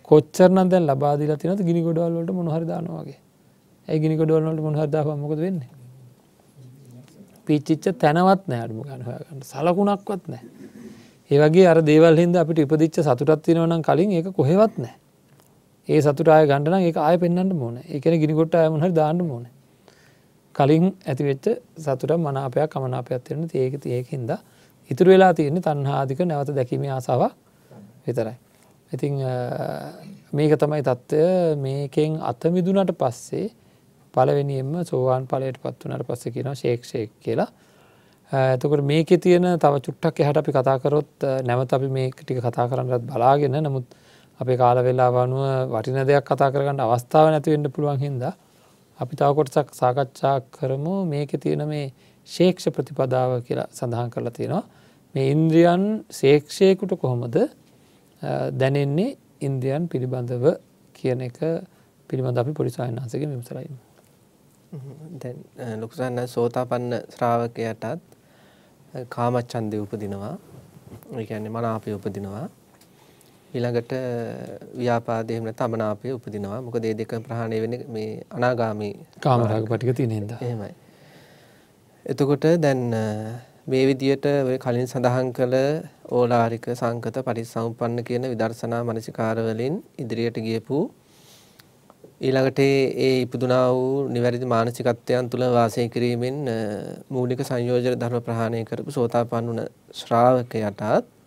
කොච්චර නම් දැන් ලබා දීලා තියෙනවද ගිනි ගොඩවල් වලට මොන හරි දානවා වගේ. ඒ ගිනි ගොඩවල් වලට මොන හරි දාපුවම මොකද වෙන්නේ? පිච්චිච්ච තැනවත් නැහැ අඩුම ගන්න හොයාගන්න. සලකුණක්වත් නැහැ. ඒ වගේ අර දේවල් හින්දා අපිට ඉපදිච්ච සතුටක් තියෙනවා නම් කලින් ඒක කොහෙවත් නැහැ. ඒ සතුට ආය ගන්න නම් ඒක ආය පෙන්වන්න ඕනේ. ඒ කියන්නේ ගිනි ගොඩට ආය මොන හරි දාන්න ඕනේ. කලින් ඇති වෙච්ච සතුට මනාපයක් අමනාපයක් තියෙනවා. ඒක ඒකින්ද ඉතුරු වෙලා තියෙන්නේ තණ්හාදික නැවත දැකීමේ ආසාවක් විතරයි. ඉතින් මේක තමයි தত্ত্বය. මේකෙන් අත මිදුණට පස්සේ පළවෙනියෙන්ම සෝවාන් ඵලයට පත් වුණාට පස්සේ කියනවා ෂේක් ෂේක් කියලා. එතකොට මේකේ තියෙන තව චුට්ටක් එහාට අපි කතා කරොත් නැවත අපි මේක ටික කතා කරන්නත් බලාගෙන නමුත් අපේ කාල වේලාව අනුව වටින දෙයක් කතා කරගන්න අවස්ථාව නැති වෙන්න පුළුවන් හින්දා අපි තව කොටසක් සාකච්ඡා කරමු. මේකේ තියෙන මේ ශේක්ෂ ප්‍රතිපදාව කියලා සඳහන් කරලා තියෙනවා. මේ ඉන්ද්‍රියන් ශේක්ෂේකට කොහොමද දැනෙන්නේ ඉන්ද්‍රියන් පිළිබඳව කියන එක පිළිබඳ අපි පොඩි සායනාංශයෙන් විමසලා ඉමු. දැන් ලොකු සායන සෝතාපන්න ශ්‍රාවකයාටත් කාමච්ඡන්දේ උපදිනවා. ඒ කියන්නේ මනාපය උපදිනවා. ඊළඟට ව්‍යාපාදේ එහෙම නැත්නම් අමනාපය උපදිනවා. මොකද මේ දෙක ප්‍රහාණය වෙන්නේ මේ අනාගාමී කාමරාග පිටික තියෙන හින්දා. එහෙමයි. එතකොට දැන් මේ විදියට ඔය කලින් සඳහන් කළ ඕලාරික සංකත පටිච්චසමුප්පන්න කියන විදර්ශනා මනසිකාර වලින් ඉදිරියට ගියපු ඊළඟට ඒ ඉපදුනා වූ නිවැරදි මානසිකත්වයන් තුළ වාසය කිරීමෙන් මූලික සංයෝජන ධර්ම ප්‍රහාණය කරපු සෝතාපන්න වුණ ශ්‍රාවකයාටත්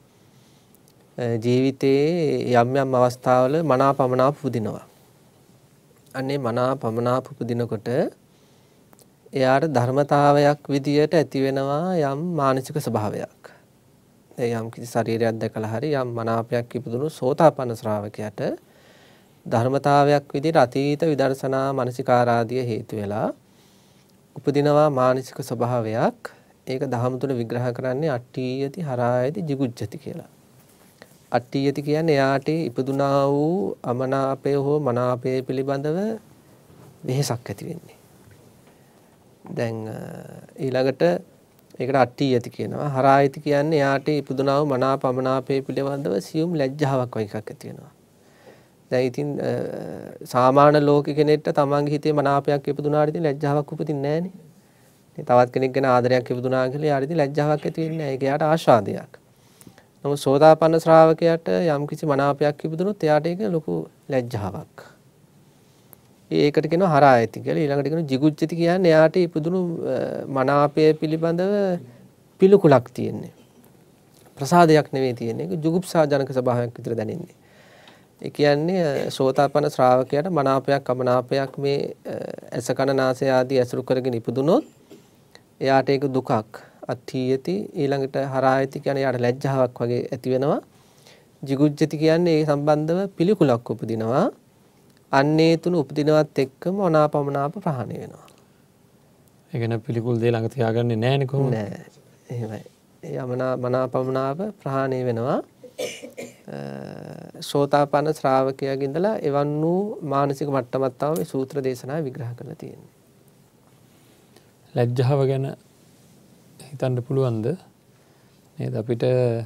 ජීවිතයේ යම් යම් අවස්ථාවල මනාපමනාප උපදිනවා. අනේ මනාපමනාප උපදිනකොට එයාට ධර්මතාවයක් විදියට ඇති වෙනවා යම් මානසික ස්වභාවයක්. ඒ යම් කිසි ශරීරයක් දැකලා හරි යම් මනාපයක් ඉපදුණු සෝතාපන්න ශ්‍රාවකයාට ධර්මතාවයක් විදියට අතීත විදර්ශනා මනසිකාරාදිය හේතු වෙලා උපදිනවා මානසික ස්වභාවයක්. ඒක දහම තුල විග්‍රහ කරන්නේ අට්ඨියති හරායති jigucchati කියලා. අට්ඨියති කියන්නේ එයාට ඉපදුනා වූ අමනාපය හෝ මනාපය පිළිබඳව වෙහසක් ඇති වෙන්නේ. දැන් ඊළඟට ඒකට අට්ඨියති කියනවා. හරායති කියන්නේ එයාට ඉපදුනා වූ මනාප අමනාපය පිළිබඳව සියුම් ලැජ්ජාවක් වගේ එකක් ඇති වෙනවා. දැන් ඉතින් සාමාන්‍ය ලෝක කෙනෙක්ට තමන්ගේ හිතේ මනාපයක් ඉපදුනාට ඉතින් ලැජ්ජාවක් උපදින්නේ නැහනේ. තවත් කෙනෙක් ගැන ආදරයක් ඉපදුනා කියලා යාට ඉතින් ලැජ්ජාවක් ඇති වෙන්නේ නැහැ. ඒක යාට ආශාදයක්. නමුත් සෝතාපන්න ශ්‍රාවකයාට යම් කිසි මනාපයක් ඉපදුනොත් එයාට ඒක ලොකු ලැජ්ජාවක්. ඒකට කියනවා හරායති කියලා. ඊළඟට කියනවා jigucchati කියන්නේ එයාට ඉපදුණු මනාපය පිළිබඳව පිළිකුලක් තියෙන්නේ. ප්‍රසාදයක් නෙවෙයි තියෙන්නේ. ඒක ජුගුප්සාජනක ස්වභාවයක් විතර දැනෙන්නේ. ඒ කියන්නේ සෝතාපන්න ශ්‍රාවකයාට මනාපයක් අමනාපයක් මේ ඇස කන නාසය ආදී ඇසුරු කරගෙන ඉපදුනොත් එයාට ඒක දුකක්. අට්ඨියති ඊළඟට හරායති කියන්නේ යාට ලැජ්ජාවක් වගේ ඇති වෙනවා. jigucchati කියන්නේ ඒ සම්බන්ධව පිළිකුලක් උපදිනවා. අන්නේ තුන උපදිනවත් එක්කම අනාපමනාප ප්‍රහාණය වෙනවා. ඒ කියන්නේ පිළිකුල් දේ ළඟ තියාගන්නේ නැහැ නේ කොහොමද? නෑ. එහෙමයි. ඒ යමනා මනාපමනාප ප්‍රහාණය වෙනවා. සෝතාපන්න ශ්‍රාවකයාගේ ඉඳලා එවන් වූ මානසික මට්ටමක් තමයි මේ සූත්‍ර දේශනාවේ විග්‍රහ කරලා තියෙන්නේ. ලැජ්ජාව ගැන හිතන්න පුළුවන්ද? නේද අපිට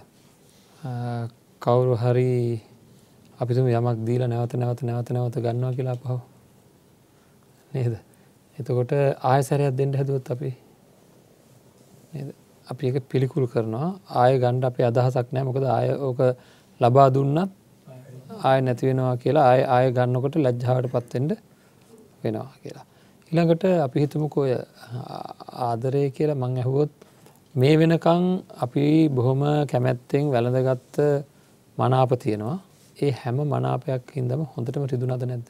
කවුරු හරි අපිට යමක් දීලා නැවත නැවත නැවත නැවත ගන්නවා කියලා අපහව නේද? එතකොට ආයෙසරයක් දෙන්න හැදුවොත් අපි නේද? අපි ඒක පිළිකුල් කරනවා. ආයෙ ගන්න අපේ අදහසක් නැහැ. මොකද ආයෙ ඕක ලබා දුන්නත් ආයෙ නැති වෙනවා කියලා ආයෙ ආයෙ ගන්නකොට ලැජ්ජාවටපත් වෙන්න වෙනවා කියලා. ඊළඟට අපි හිතමුකෝ ඔය ආදරය කියලා මං අහුවොත් මේ වෙනකන් අපි බොහොම කැමැත්තෙන් වැළඳගත්ත මනාප තියෙනවා. ඒ හැම මනාපයක් හින්දාම හොඳටම රිදුනද නැද්ද?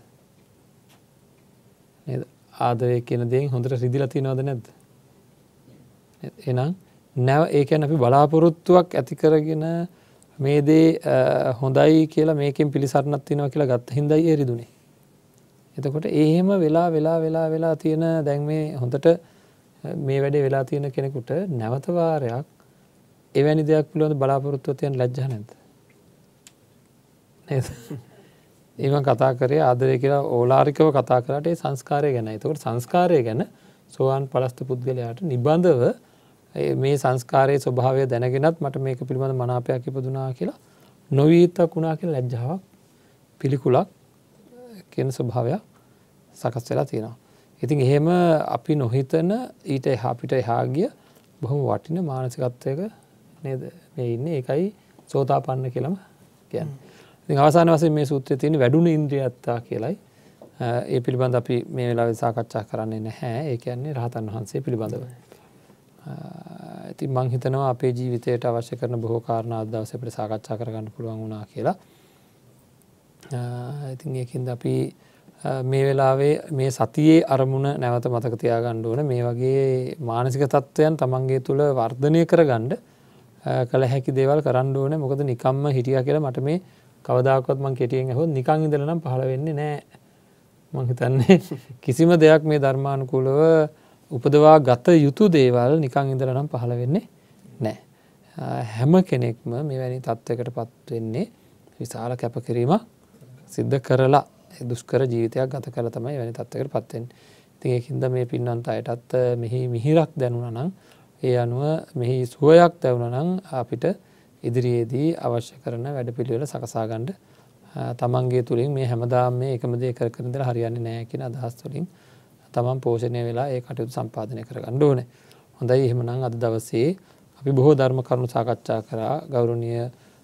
නේද? ආදරය කියන දේෙන් හොඳට රිදිලා තියෙනවද නැද්ද? එහෙනම් නැව ඒ කියන්නේ අපි බලාපොරොත්තුවක් ඇති කරගෙන මේ දේ හොඳයි කියලා මේකෙන් පිළිසරණක් තියෙනවා කියලා ගත්ත හින්දායි ඒ රිදුනේ. එතකොට එහෙම වෙලා වෙලා වෙලා වෙලා තියෙන දැන් මේ හොඳට මේ වැඩේ වෙලා තියෙන කෙනෙකුට නැවත වාරයක් එවැනි දෙයක් පිළිබඳ බලාපොරොත්තුවක් තියන්න ලැජ්ජා නැද්ද? නේද? ඊමන් කතා කරේ ආදරය කියලා ඕලාරිකව කතා කරාට ඒ සංස්කාරය ගැන. ඒතකොට සංස්කාරය ගැන සෝවාන් පලස්ත පුද්ගලයාට නිබඳව මේ සංස්කාරයේ ස්වභාවය දැනගෙනත් මට මේක පිළිබඳ මනාපයක් ඉපදුනා කියලා නොවිතක් වුණා කියලා ලැජ්ජාවක් පිළිකුලක් කියන ස්වභාවයක් සකස් වෙලා තියෙනවා. ඉතින් එහෙම අපි නොහිතන ඊට එහා අපිට එහා ගිය බොහොම වටින මානසිකත්වයක නේද මේ ඉන්නේ. ඒකයි සෝතාපන්න කියලාම කියන්නේ. ඉතින් අවසාන වශයෙන් මේ සූත්‍රයේ තියෙන වැඩුණු ඉන්ද්‍රියත්තා කියලයි. ඒ පිළිබඳ අපි මේ වෙලාවේ සාකච්ඡා කරන්නේ නැහැ. ඒ කියන්නේ රහතන් වහන්සේ පිළිබඳව. ඉතින් මම හිතනවා අපේ ජීවිතයට අවශ්‍ය කරන බොහෝ කාරණා අද දවසේ අපිට සාකච්ඡා කරගන්න පුළුවන් වුණා කියලා. ඉතින් ඒකින්ද අපි මේ වෙලාවේ මේ සතියේ අරමුණ නැවත මතක තියාගන්න ඕන. මේ වගේ මානසික තත්ත්වයන් තමන්ගේ තුළ වර්ධනය කරගන්න කළ හැකි දේවල් කරන්න ඕනේ. මොකද නිකම්ම හිටියා කියලා මට මේ කවදාකවත් මම කෙටියෙන් අහුවොත් නිකන් ඉඳලා නම් පහළ වෙන්නේ නැහැ. මම හිතන්නේ කිසිම දෙයක් මේ ධර්මානුකූලව උපදවා ගත යුතු දේවල් නිකන් ඉඳලා නම් පහළ වෙන්නේ නැහැ. හැම කෙනෙක්ම මෙවැනි තත්වයකටපත් වෙන්නේ විශාල කැපකිරීමක් සිද්ධ කරලා දුෂ්කර ජීවිතයක් ගත කරලා තමයි එවැනි තත්වයකටපත් වෙන්නේ. ඉතින් ඒකින්ද මේ පින්වන්ත අයටත් මෙහි මිහිරක් දැනුණා නම් ඒ අනුව මෙහි සුවයක් දැනුණා නම් අපිට ඉදිරියේදී අවශ්‍ය කරන වැඩපිළිවෙල සකසා ගන්න තමන්ගේ තුලින් මේ හැමදාම මේ එකම දේ කර කර ඉඳලා හරියන්නේ නැහැ කියන අදහස් වලින් තමන් පෝෂණය වෙලා ඒ කටයුතු සම්පාදනය කරගන්න ඕනේ. හොඳයි එහෙමනම් අද දවසේ අපි බොහෝ ධර්ම කරුණු සාකච්ඡා කරා. ගෞරවනීය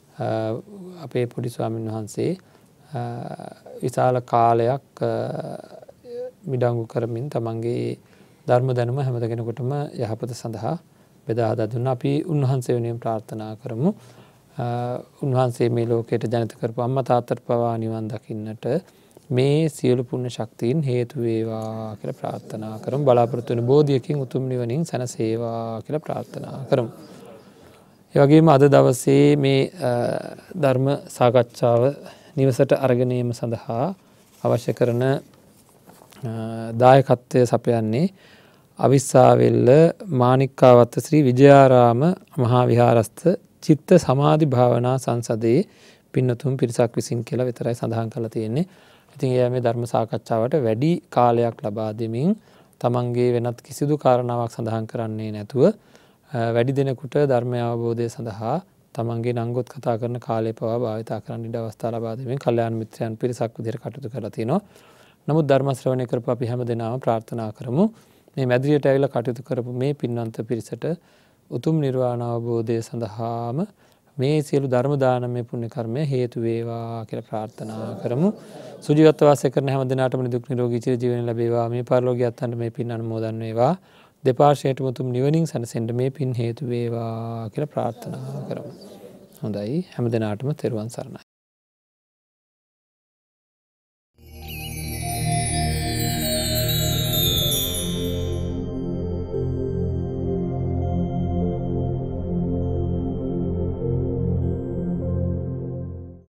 අපේ පොඩි ස්වාමීන් වහන්සේ විශාල කාලයක් මිඩංගු කරමින් තමන්ගේ ධර්ම දැනුම හැම කෙනෙකුටම යහපත සඳහා බෙදා හදා දුන්නා. අපි උන්වහන්සේ වෙනුවෙන් ප්‍රාර්ථනා කරමු. උන්වහන්සේ මේ ලෝකයට ජනිත කරපු අම්මා තාත්තට පවා නිවන් දකින්නට මේ සියලු පුණ්‍ය ශක්තියින් හේතු වේවා කියලා ප්‍රාර්ථනා කරමු. බලාපොරොත්තු වෙන බෝධියකින් උතුම් නිවනින් සැනසේවා කියලා ප්‍රාර්ථනා කරමු. ඒ වගේම අද දවසේ මේ ධර්ම සාකච්ඡාව නිවසට අරගෙන ඒම සඳහා අවශ්‍ය කරන දායකත්වය සපයන්නේ අවිස්සාවෙල්ල මාණික්කාවත්ත ශ්‍රී විජයාරාම මහා විහාරස්ථ චිත්ත සමාධි භාවනා සංසදයේ පින්නතුන් පිරිසක් විසින් කියලා විතරයි සඳහන් කරලා තියෙන්නේ. ඉතින් එයා මේ ධර්ම සාකච්ඡාවට වැඩි කාලයක් ලබා දෙමින් තමන්ගේ වෙනත් කිසිදු කාරණාවක් සඳහන් කරන්නේ නැතුව වැඩි දෙනෙකුට ධර්ම අවබෝධය සඳහා තමන්ගේ නංගොත් කතා කරන කාලය පවා භාවිතා කරන්න ඉඩ අවස්ථා ලබා දෙමින් කල්යාණ මිත්‍රයන් පිරිසක් විදිහට කටයුතු කරලා තිනවා. නමුත් ධර්ම ශ්‍රවණය කරපු අපි හැම දෙනාම ප්‍රාර්ථනා කරමු මේ මැදිරියට ඇවිල්ලා කටයුතු කරපු මේ පින්වන්ත පිරිසට උතුම් නිර්වාණ අවබෝධය සඳහාම මේ සියලු ධර්ම දානමය පුණ්‍ය කර්මය හේතු වේවා කියලා ප්‍රාර්ථනා කරමු. සුජීවත්ව වාසය කරන හැම දිනාටම නිදුක් නිරෝගී චිර ජීවනය ලැබේවා. මේ පරලෝකීය අත්න්ට මේ පින් අනුමෝදන් වේවා. දෙපාර්ශ්වයටම උතුම් නිවනින් සැනසෙන්න මේ පින් හේතු වේවා කියලා ප්‍රාර්ථනා කරමු. හොඳයි හැම දිනාටම තෙරුවන් සරණයි.